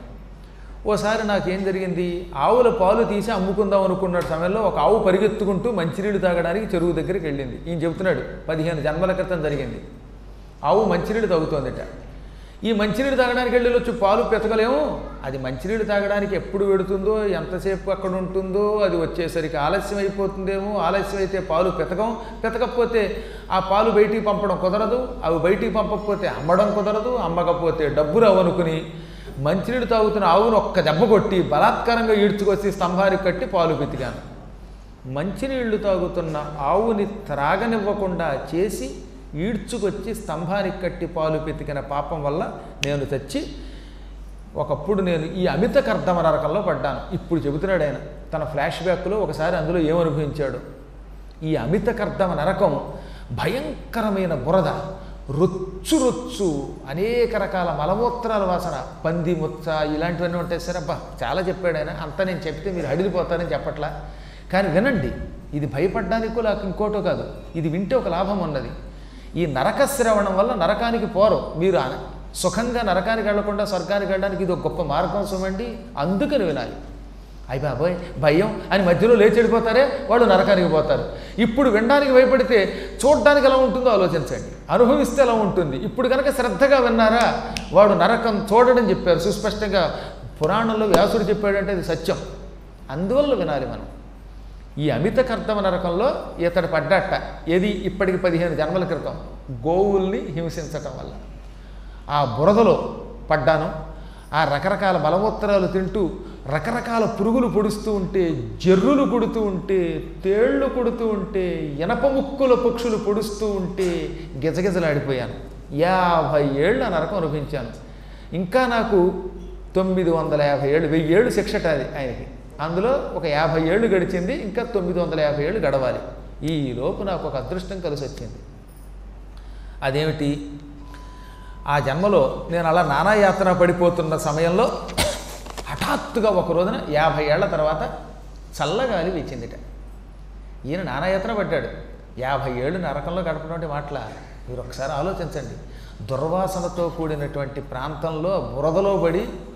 ఓసారి నాకేం జరిగింది, ఆవుల పాలు తీసి అమ్ముకుందాం అనుకున్న సమయంలో ఒక ఆవు పరిగెత్తుకుంటూ మంచినీళ్ళు తాగడానికి చెరువు దగ్గరికి వెళ్ళింది. ఈయన చెబుతున్నాడు పదిహేను జన్మల క్రితం జరిగింది. ఆవు మంచినీళ్ళు తాగుతోందట. ఈ మంచినీళ్ళు తాగడానికి వెళ్ళి వచ్చి పాలు పెతకలేము, అది మంచినీళ్ళు తాగడానికి ఎప్పుడు పెడుతుందో, ఎంతసేపు అక్కడ ఉంటుందో, అది వచ్చేసరికి ఆలస్యం అయిపోతుందేమో, ఆలస్యం అయితే పాలు పెతకం, పెతకపోతే ఆ పాలు బయటికి పంపడం కుదరదు, అవి బయటికి పంపకపోతే అమ్మడం కుదరదు, అమ్మకపోతే డబ్బు రావనుకుని మంచినీళ్ళు తాగుతున్న ఆవును ఒక్క దెబ్బ కొట్టి బలాత్కారంగా ఈడ్చుకొచ్చి స్తంభానికి కట్టి పాలు పెతికాను. మంచినీళ్లు తాగుతున్న ఆవుని త్రాగనివ్వకుండా చేసి ఈడ్చుకొచ్చి స్తంభానికి కట్టి పాలు పెతికిన పాపం వల్ల నేను తెచ్చి ఒకప్పుడు నేను ఈ అమిత కర్దమ నరకంలో పడ్డాను. ఇప్పుడు చెబుతున్నాడు ఆయన తన ఫ్లాష్ బ్యాక్లో ఒకసారి అందులో ఏమనుభవించాడు. ఈ అమిత కర్దమ నరకం భయంకరమైన బురద, రొచ్చు రొచ్చు, అనేక రకాల మలమూత్రాల వాసన, పంది ముచ్చ ఇలాంటివన్నీ ఉంటాయి. సరే అబ్బా చాలా చెప్పాడు ఆయన, అంతా నేను చెప్తే మీరు అడిగిపోతారని చెప్పట్లా. కానీ వినండి, ఇది భయపడ్డానికో లేక ఇంకోటో కాదు, ఇది వింటే ఒక లాభం ఉన్నది. ఈ నరక శ్రవణం వల్ల నరకానికి పోరు. మీరు సుఖంగా నరకానికి వెళ్లకుండా స్వర్గానికి వెళ్ళడానికి ఇది ఒక గొప్ప మార్గం సుమండి. అందుకని వినాలి. అయ్యి బాబోయ్ భయం అని మధ్యలో లేచి వెళ్ళిపోతారే వాళ్ళు నరకానికి పోతారు. ఇప్పుడు వినడానికి భయపడితే చూడడానికి ఎలా ఉంటుందో ఆలోచించండి, అనుభవిస్తే ఎలా ఉంటుంది. ఇప్పుడు కనుక శ్రద్ధగా విన్నారా వాడు నరకం చూడడం చెప్పారు సుస్పష్టంగా. పురాణంలో వ్యాసుడు చెప్పాడంటే అది సత్యం. అందువల్ల వినాలి మనం. ఈ అమిత కర్దమ నరకంలో ఇతడు పడ్డట. ఏది ఇప్పటికి పదిహేను జన్మల క్రితం గోవుల్ని హింసించటం వల్ల ఆ బురదలో పడ్డాను. ఆ రకరకాల బలమూత్రాలు తింటూ రకరకాల పురుగులు పొడుస్తూ ఉంటే, జర్రులు పుడుతూ ఉంటే, తేళ్లు పుడుతూ ఉంటే, ఇనప ముక్కుల పక్షులు పొడుస్తూ ఉంటే గిజగిజలాడిపోయాను. యాభై ఏళ్ళు ఆ నరకం అనుభవించాను. ఇంకా నాకు తొమ్మిది వందల యాభై ఏళ్ళు వెయ్యి ఏళ్ళు శిక్షట అది ఆయనకి. అందులో ఒక యాభై ఏళ్ళు గడిచింది, ఇంకా తొమ్మిది వందల యాభై ఏళ్ళు గడవాలి. ఈలోపు నాకు ఒక అదృష్టం కలిసి వచ్చింది. అదేమిటి, ఆ జన్మలో నేను అలా నానాయాతన పడిపోతున్న సమయంలో హఠాత్తుగా ఒక రోజున యాభై ఏళ్ల తర్వాత చల్లగాలి వీచిందిట. ఈయన నానాయాతన పడ్డాడు. యాభై ఏళ్ళు నరకంలో గడపటువంటి మాటల మీరు ఒకసారి ఆలోచించండి. దుర్వాసనతో కూడినటువంటి ప్రాంతంలో బురదలో పడి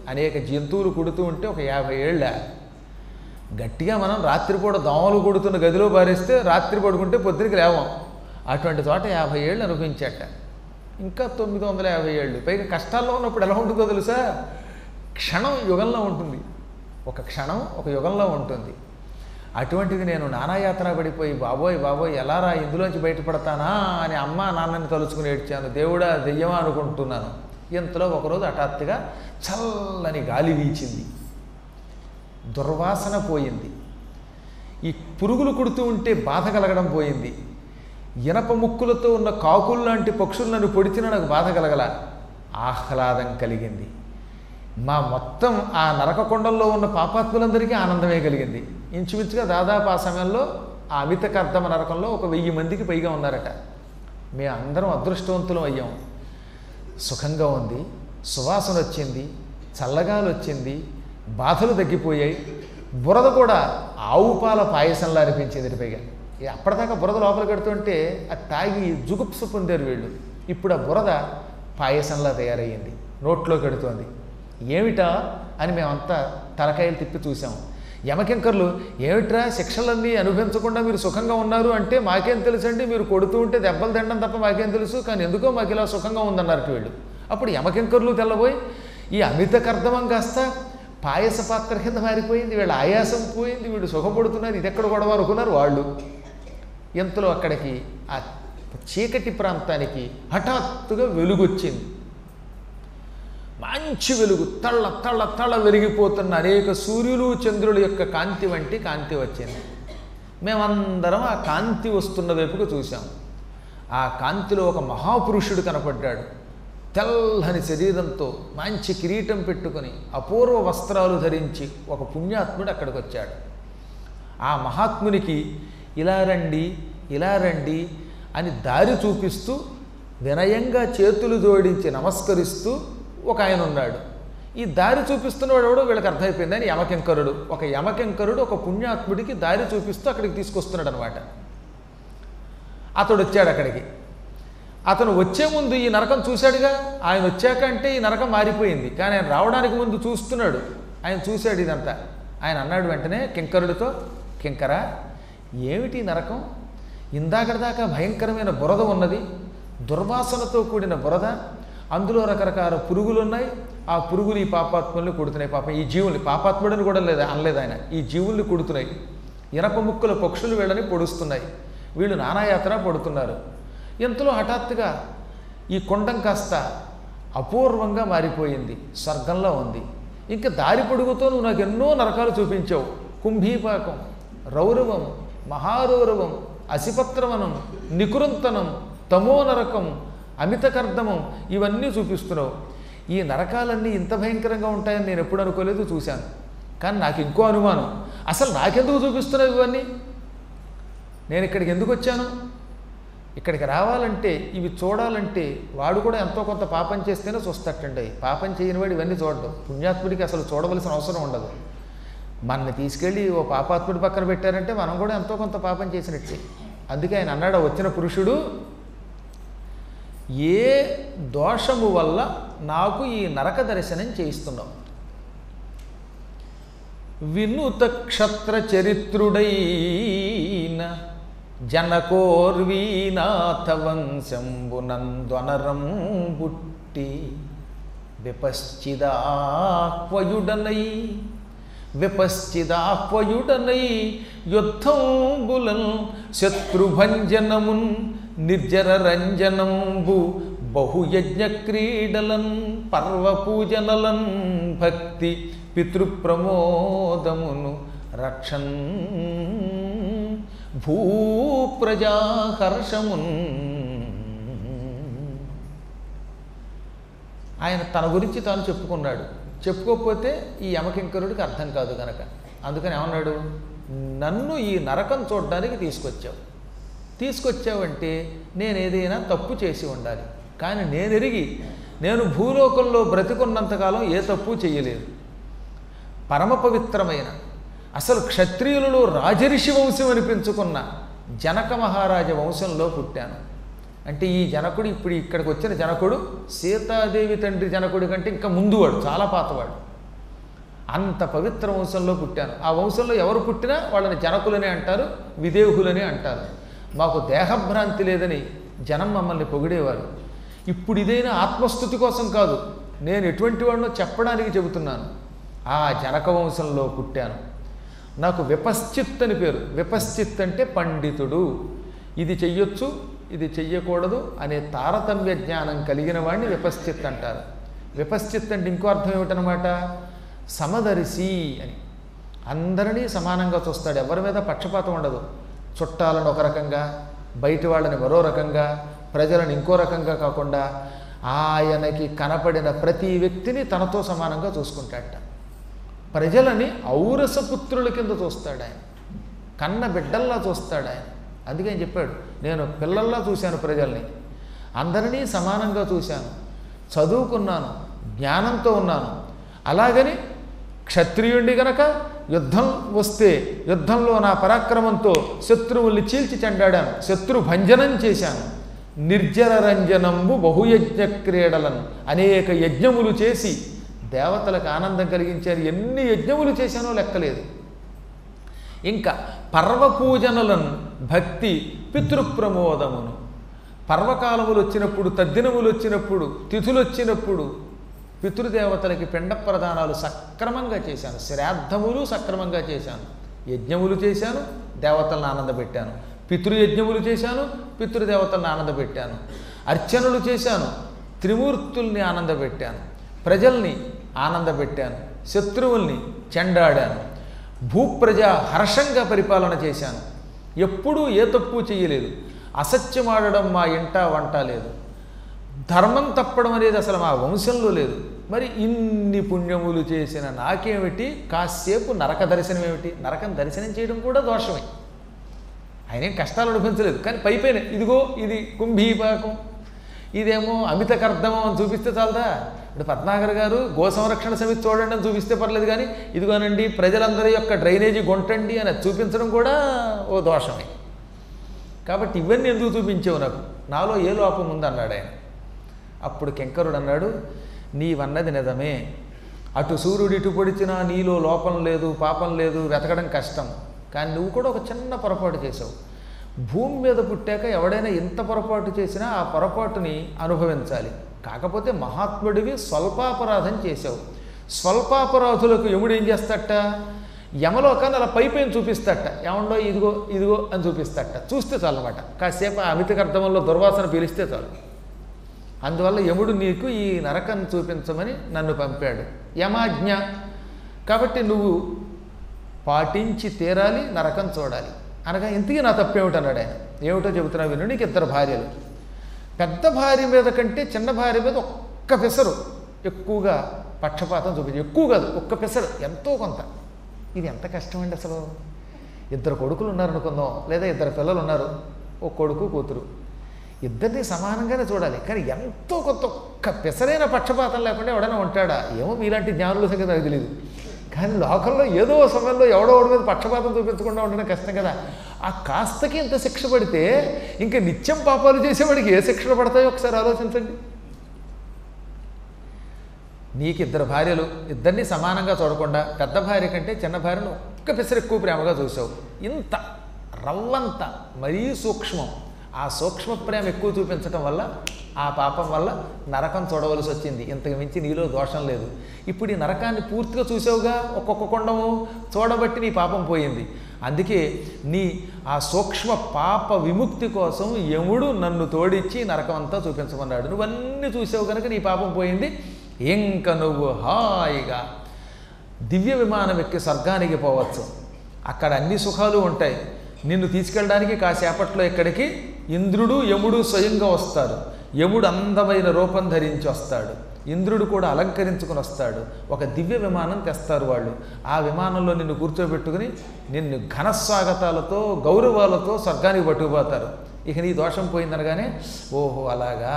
అనేక జంతువులు కుడుతూ ఉంటే ఒక యాభై ఏళ్ళ గట్టిగా మనం రాత్రిపూట దోమలు కుడుతున్న గదిలో పారేస్తే రాత్రి పడుకుంటే పొద్దురికి లేవం. అటువంటి చోట యాభై ఏళ్ళు అనుభవించాట. ఇంకా తొమ్మిది వందల యాభై ఏళ్ళు పైగా కష్టాల్లో ఉన్నప్పుడు ఎలా ఉంటుందో తెలుసా? క్షణం యుగంలో ఉంటుంది, ఒక క్షణం ఒక యుగంలో ఉంటుంది. అటువంటిది నేను నానాయాతన పడిపోయి బాబోయ్ బాబోయ్ ఎలారా ఇందులోంచి బయటపడతానా అని అమ్మ నాన్నని తలుచుకుని ఏడ్చాను. దేవుడా దెయ్యమా అనుకుంటున్నాను. ఇంతలో ఒకరోజు హఠాత్తుగా చల్లని గాలి వీచింది, దుర్వాసన పోయింది, ఈ పురుగులు కుడుతూ ఉంటే బాధ కలగడం పోయింది, ఇనప ముక్కులతో ఉన్న కాకులు లాంటి పక్షులు నన్ను పొడిచిన నాకు బాధ కలగల, ఆహ్లాదం కలిగింది. మా మొత్తం ఆ నరకకొండల్లో ఉన్న పాపాత్ములందరికీ ఆనందమే కలిగింది. ఇంచుమించుగా దాదాపు ఆ సమయంలో ఆ అమిత కర్దమ నరకంలో ఒక వెయ్యి మందికి పైగా ఉన్నారట. మేము అందరం అదృష్టవంతులం అయ్యాం. సుఖంగా ఉంది, సువాసన వచ్చింది, చల్లగాలు వచ్చింది, బాధలు తగ్గిపోయాయి. బురద కూడా ఆవు పాల పాయసంలా అనిపించింది. పైగా అప్పటిదాకా బురద లోపల కడుతుంటే అది తాగి జుగుప్స పొందారు వీళ్ళు. ఇప్పుడు ఆ బురద పాయసంలా తయారయ్యింది, నోట్లో కడుతోంది. ఏమిటా అని మేమంతా తలకాయలు తిప్పి చూసాం. యమకింకర్లు ఏమిట్రా శిక్షలన్నీ అనుభవించకుండా మీరు సుఖంగా ఉన్నారు అంటే మాకేం తెలుసు అండి, మీరు కొడుతూ ఉంటే దెబ్బలు తినడం తప్ప మాకేం తెలుసు, కానీ ఎందుకో మాకు ఇలా సుఖంగా ఉందన్నారు వీళ్ళు. అప్పుడు యమకింకర్లు తెల్లబోయి ఈ అమిత కర్దమం కాస్త పాయస పాత్ర కింద మారిపోయింది, వీళ్ళ ఆయాసం పోయింది, వీళ్ళు సుఖపడుతున్నారు, ఇది ఎక్కడ గొడవ అనుకున్నారు వాళ్ళు. ఎంతలో అక్కడికి ఆ చీకటి ప్రాంతానికి హఠాత్తుగా వెలుగొచ్చింది. మంచి వెలుగు, తళ్ళ తళ్ళ తళ్ళ వెలిగిపోతున్న అనేక సూర్యులు చంద్రుల యొక్క కాంతి వంటి కాంతి వచ్చింది. మేమందరం ఆ కాంతి వస్తున్న వైపుకు చూసాం. ఆ కాంతిలో ఒక మహాపురుషుడు కనపడ్డాడు. తెల్లని శరీరంతో మంచి కిరీటం పెట్టుకొని అపూర్వ వస్త్రాలు ధరించి ఒక పుణ్యాత్ముడు అక్కడికి వచ్చాడు. ఆ మహాత్మునికి ఇలా రండి ఇలా రండి అని దారి చూపిస్తూ వినయంగా చేతులు జోడించి నమస్కరిస్తూ ఒక ఆయన ఉన్నాడు. ఈ దారి చూపిస్తున్నవాడు ఎవడో వీళ్ళకి అర్థమైపోయింది అని యమకింకరుడు. ఒక యమకింకరుడు ఒక పుణ్యాత్ముడికి దారి చూపిస్తూ అక్కడికి తీసుకొస్తున్నాడు అనమాట. అతడు వచ్చాడు అక్కడికి. అతను వచ్చే ముందు ఈ నరకం చూశాడుగా. ఆయన వచ్చాక అంటే ఈ నరకం మారిపోయింది, కానీ ఆయన రావడానికి ముందు చూస్తున్నాడు. ఆయన చూశాడు ఇదంతా. ఆయన అన్నాడు వెంటనే కింకరుడితో, కింకరా ఏమిటి నరకం? ఇందాకటిదాకా భయంకరమైన బురద ఉన్నది, దుర్వాసనతో కూడిన బురద, అందులో రకరకాల పురుగులు ఉన్నాయి. ఆ పురుగులు ఈ పాపాత్ముల్ని కుడుతున్నాయి. పాపం ఈ జీవుల్ని, పాపాత్ముడని కూడా లేదు అనలేదు ఆయన, ఈ జీవుల్ని కుడుతున్నాయి. ఇనప ముక్కుల పక్షులు వీళ్ళని పొడుస్తున్నాయి. వీళ్ళు నానాయాత్ర పడుతున్నారు. ఇంతలో హఠాత్తుగా ఈ కొండం కాస్త అపూర్వంగా మారిపోయింది, స్వర్గంలో ఉంది. ఇంకా దారి పొడుగుతో నువ్వు నాకు ఎన్నో నరకాలు చూపించావు. కుంభీపాకం, రౌరవం, మహారౌరవం, అసిపత్రవనం, నికురంతనం, తమో నరకం, అమిత కర్దమం, ఇవన్నీ చూపిస్తున్నావు. ఈ నరకాలన్నీ ఇంత భయంకరంగా ఉంటాయని నేను ఎప్పుడు అనుకోలేదు, చూశాను. కానీ నాకు ఇంకో అనుమానం, అసలు నాకెందుకు చూపిస్తున్నావు ఇవన్నీ? నేను ఇక్కడికి ఎందుకు వచ్చాను? ఇక్కడికి రావాలంటే, ఇవి చూడాలంటే వాడు కూడా ఎంతో కొంత పాపం చేస్తేనే చూస్తట్టండి. పాపం చేయని వాడు ఇవన్నీ చూడడం. పుణ్యాత్ముడికి అసలు చూడవలసిన అవసరం ఉండదు. మనని తీసుకెళ్ళి ఓ పాపాత్ముడి పక్కన పెట్టారంటే మనం కూడా ఎంతో కొంత పాపం చేసినట్టే. అందుకే ఆయన అన్నాడు వచ్చిన పురుషుడు, ఏ దోషము వల్ల నాకు ఈ నరక దర్శనం చేయిస్తున్నావు? వినుత క్షత్ర చరిత్రుడైన జనకోర్వీనాథ వంశంబునందొనరం బుట్టి విపశ్చిదాహ్వయుడనై విపశ్చిదాహ్వయుడనై యుద్ధంబులన్ శత్రుభంజనమున్ నిర్జర రంజనంబు బహుయజ్ఞ క్రీడలన్ పర్వపూజనలన్ భక్తి పితృప్రమోదమును రక్షన్ భూప్రజాహర్షమున్. ఆయన తన గురించి తాను చెప్పుకున్నాడు. చెప్పుకోకపోతే ఈ యమకింకరుడికి అర్థం కాదు కనుక అందుకని ఏమన్నాడు, నన్ను ఈ నరకం చూడడానికి తీసుకొచ్చావు. తీసుకొచ్చావంటే నేను ఏదైనా తప్పు చేసి ఉండాలి. కానీ నేను ఎరిగి నేను భూలోకంలో బ్రతికున్నంతకాలం ఏ తప్పు చేయలేదు. పరమ పవిత్రమైన అసలు క్షత్రియులలో రాజరిషి వంశం అనిపించుకున్న జనక మహారాజ వంశంలో పుట్టాను. అంటే ఈ జనకుడు ఇప్పుడు ఇక్కడికి వచ్చిన జనకుడు సీతాదేవి తండ్రి జనకుడి కంటే ఇంకా ముందువాడు, చాలా పాతవాడు. అంత పవిత్ర వంశంలో పుట్టాను. ఆ వంశంలో ఎవరు పుట్టినా వాళ్ళని జనకులని అంటారు, విదేహులని అంటారు. మాకు దేహభ్రాంతి లేదని జనం మమ్మల్ని పొగిడేవారు. ఇప్పుడు ఇదైనా ఆత్మస్థుతి కోసం కాదు, నేను ఎటువంటి వాడినో చెప్పడానికి చెబుతున్నాను. ఆ జనక వంశంలో పుట్టాను. నాకు విపశ్చిత్ అని పేరు. విపశ్చిత్ అంటే పండితుడు. ఇది చెయ్యొచ్చు, ఇది చెయ్యకూడదు అనే తారతమ్య జ్ఞానం కలిగిన వాడిని విపశ్చిత్ అంటారు. విపశ్చిత్ అంటే ఇంకో అర్థం ఏమిటనమాట, సమదర్శి అని. అందరినీ సమానంగా చూస్తాడు, ఎవరి మీద పక్షపాతం ఉండదు. చుట్టాలను ఒక రకంగా, బయటి వాళ్ళని మరో రకంగా, ప్రజలను ఇంకో రకంగా కాకుండా ఆయనకి కనపడిన ప్రతి వ్యక్తిని తనతో సమానంగా చూసుకుంటాడట. ప్రజలని ఔరసపుత్రుల కింద చూస్తాడు ఆయన, కన్న బిడ్డల్లా చూస్తాడు ఆయన. అందుకే ఆయన చెప్పాడు, నేను పిల్లల్లా చూశాను ప్రజల్ని, అందరినీ సమానంగా చూశాను, చదువుకున్నాను, జ్ఞానంతో ఉన్నాను. అలాగని క్షత్రియుణ్ణి గనక యుద్ధం వస్తే యుద్ధంలో నా పరాక్రమంతో శత్రువుల్ని చీల్చి చెండాడాను, శత్రు భంజనం చేశాను. నిర్జర రంజనంబు బహుయజ్ఞ క్రీడలను, అనేక యజ్ఞములు చేసి దేవతలకు ఆనందం కలిగించారు. ఎన్ని యజ్ఞములు చేశానో లెక్కలేదు. ఇంకా పర్వపూజనలను భక్తి పితృప్రమోదమును, పర్వకాలములు వచ్చినప్పుడు, తద్దినములు వచ్చినప్పుడు, తిథులు వచ్చినప్పుడు పితృదేవతలకి పిండ ప్రదానాలు సక్రమంగా చేశాను, శ్రాద్ధములు సక్రమంగా చేశాను, యజ్ఞములు చేశాను, దేవతలను ఆనందపెట్టాను, పితృయజ్ఞములు చేశాను, పితృదేవతలను ఆనందపెట్టాను, అర్చనలు చేశాను, త్రిమూర్తుల్ని ఆనందపెట్టాను, ప్రజల్ని ఆనందపెట్టాను, శత్రువుల్ని చెండాడాను, భూప్రజ హర్షంగా పరిపాలన చేశాను. ఎప్పుడూ ఏ తప్పు చేయలేదు. అసత్యమాడడం మా ఇంట వంట లేదు. ధర్మం తప్పడం అనేది అసలు మా వంశంలో లేదు. మరి ఇన్ని పుణ్యములు చేసిన నాకేమిటి కాసేపు నరక దర్శనం ఏమిటి? నరకం దర్శనం చేయడం కూడా దోషమే. ఆయన ఏం కష్టాలు అనుభవించలేదు, కానీ పైపైన ఇదిగో ఇది కుంభీపాకం, ఇదేమో అమిత కర్దమం అని చూపిస్తే చాలదా? ఇప్పుడు పద్మాకర్ గారు గో సంరక్షణ సమితి చూడండి అని చూపిస్తే పర్లేదు, కానీ ఇదిగోనండి ప్రజలందరి యొక్క డ్రైనేజీ గొంటండి అని చూపించడం కూడా ఓ దోషమే. కాబట్టి ఇవన్నీ ఎందుకు చూపించావు నాకు? నాలో ఏ లోపం ఉంది అన్నాడు ఆయన. అప్పుడు కింకరుడు అన్నాడు, నీవన్నది నిజమే, అటు సూర్యుడు ఇటు పొడిచినా నీలో లోపం లేదు, పాపం లేదు, వెతకడం కష్టం. కానీ నువ్వు కూడా ఒక చిన్న పొరపాటు చేసావు. భూమి మీద పుట్టాక ఎవడైనా ఎంత పొరపాటు చేసినా ఆ పొరపాటుని అనుభవించాలి. కాకపోతే మహాత్ముడివి స్వల్పాపరాధం చేశావు. స్వల్పాపరాధులకు యముడు ఏం చేస్తాట? యమలోకాన్ని అలా పైపైన చూపిస్తాట. ఏమండో ఇదిగో ఇదిగో అని చూపిస్తాట. చూస్తే చాలన్నమాట. కాసేపు ఆ అమితకర్దమంలో దుర్వాసన పీలిస్తే చాలు. అందువల్ల యముడు నీకు ఈ నరకం చూపించమని నన్ను పంపాడు, యమాజ్ఞ. కాబట్టి నువ్వు పాటించి తీరాలి, నరకం చూడాలి అనగా ఇంతకీ నా తప్పేమిటన్నాడు ఆయన. ఏమిటో చెబుతున్నా విను. నీకు ఇద్దరు భార్యలు. పెద్ద భార్య మీద కంటే చిన్న భార్య మీద ఒక్క పెసరు ఎక్కువగా పక్షపాతం చూపించి, ఎక్కువ కాదు ఒక్క పెసరు, ఎంతో కొంత. ఇది ఎంత కష్టమండి అసలు. ఇద్దరు కొడుకులు ఉన్నారనుకుందాం, లేదా ఇద్దరు పిల్లలు ఉన్నారు, ఓ కొడుకు కూతురు, ఇద్దరిని సమానంగానే చూడాలి. కానీ ఎంతో కొంత ఒక్క పెసరైన పక్షపాతం లేకుండా ఎవడైనా ఉంటాడా? ఏమో మీలాంటి జ్ఞానుల సంగతి నాకు తెలియదు. కానీ లోకంలో ఏదో సమయంలో ఎవడో వాడి మీద పక్షపాతం చూపించకుండా ఉండడం కష్టం కదా. ఆ కాస్తకి ఇంత శిక్ష పడితే ఇంకా నిత్యం పాపాలు చేసేవాడికి ఏ శిక్షలు పడతాయో ఒకసారి ఆలోచించండి. నీకు ఇద్దరు భార్యలు, ఇద్దరిని సమానంగా చూడకుండా పెద్ద భార్య కంటే చిన్న భార్యను ఒక్క పెసరు ఎక్కువ ప్రేమగా చూసావు. ఇంత రవ్వంత మరీ సూక్ష్మం. ఆ సూక్ష్మ ప్రేమ ఎక్కువ చూపించడం వల్ల ఆ పాపం వల్ల నరకం చూడవలసి వచ్చింది. ఇంతకు మించి నీలో దోషం లేదు. ఇప్పుడు ఈ నరకాన్ని పూర్తిగా చూసావుగా, ఒక్కొక్క కొండము చూడబట్టి నీ పాపం పోయింది. అందుకే నీ ఆ సూక్ష్మ పాప విముక్తి కోసం యముడు నన్ను తోడిచ్చి నరకం అంతా చూపించమన్నాడు. నువ్వన్నీ చూసావు కనుక నీ పాపం పోయింది. ఇంక నువ్వు హాయిగా దివ్య విమానం ఎక్కి స్వర్గానికి పోవచ్చు. అక్కడ అన్ని సుఖాలు ఉంటాయి. నిన్ను తీసుకెళ్ళడానికి కాసేపట్లో ఇక్కడికి ఇంద్రుడు యముడు స్వయంగా వస్తారు. యముడు అందమైన రూపం ధరించి వస్తాడు, ఇంద్రుడు కూడా అలంకరించుకుని వస్తాడు. ఒక దివ్య విమానం తెస్తారు వాళ్ళు. ఆ విమానంలో నిన్ను కూర్చోబెట్టుకుని నిన్ను ఘనస్వాగతాలతో గౌరవాలతో స్వర్గానికి పట్టుకుపోతారు. ఇక నీ దోషం పోయిందనగానే ఓహో అలాగా.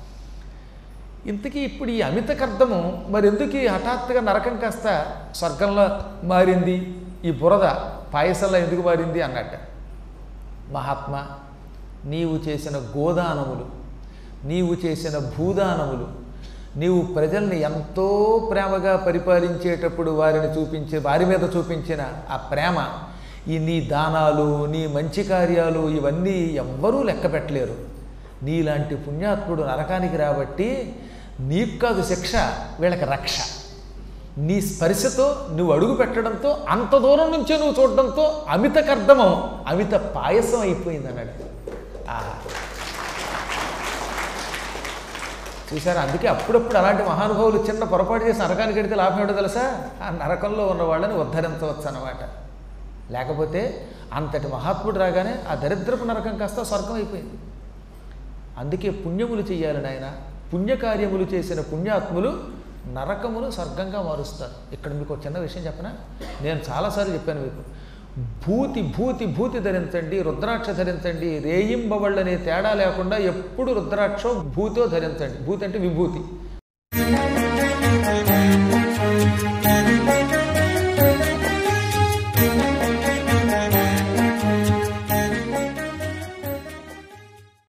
ఇంతకీ ఇప్పుడు ఈ అమిత కర్దము మరి ఎందుకు ఈ హఠాత్తుగా నరకం కాస్త స్వర్గంలో మారింది, ఈ బురద పాయసంలో ఎందుకు మారింది అన్నట్ట. మహాత్మా, నీవు చేసిన గోదానములు, నీవు చేసిన భూదానములు, నీవు ప్రజల్ని ఎంతో ప్రేమగా పరిపాలించేటప్పుడు వారిని చూపించే వారి మీద చూపించిన ఆ ప్రేమ, ఈ నీ దానాలు, నీ మంచి కార్యాలు ఇవన్నీ ఎవ్వరూ లెక్క పెట్టలేరు. నీలాంటి పుణ్యాత్ముడు నరకానికి రాబట్టి నీకు కాదు శిక్ష, వీళ్ళకి రక్ష. నీ స్పర్శతో నువ్వు అడుగు పెట్టడంతో, అంత దూరం నుంచే నువ్వు చూడడంతో అమిత కర్దమం అమిత పాయసం అయిపోయింది అన్నాడు. ఆహా, చూసారా? అందుకే అప్పుడప్పుడు అలాంటి మహానుభావులు చిన్న పొరపాటు చేసి నరకానికి వెడితే లాభం ఏమిటో తెలుసా? ఆ నరకంలో ఉన్న వాళ్ళని ఉద్ధరించవచ్చు అన్నమాట. లేకపోతే అంతటి మహాత్ముడు రాగానే ఆ దరిద్రపు నరకం కాస్త స్వర్గం అయిపోయింది. అందుకే పుణ్యములు చేయాలి నాయన. పుణ్యకార్యములు చేసిన పుణ్యాత్ములు నరకమును స్వర్గంగా మారుస్తారు. ఇక్కడ మీకు ఒక చిన్న విషయం చెప్పనా? నేను చాలాసార్లు చెప్పాను మీకు, భూతి భూతి భూతి ధరించండి, రుద్రాక్ష ధరించండి, రేయింబవళ్ళనే తేడా లేకుండా ఎప్పుడు రుద్రాక్షో భూతో ధరించండి. భూతి అంటే విభూతి.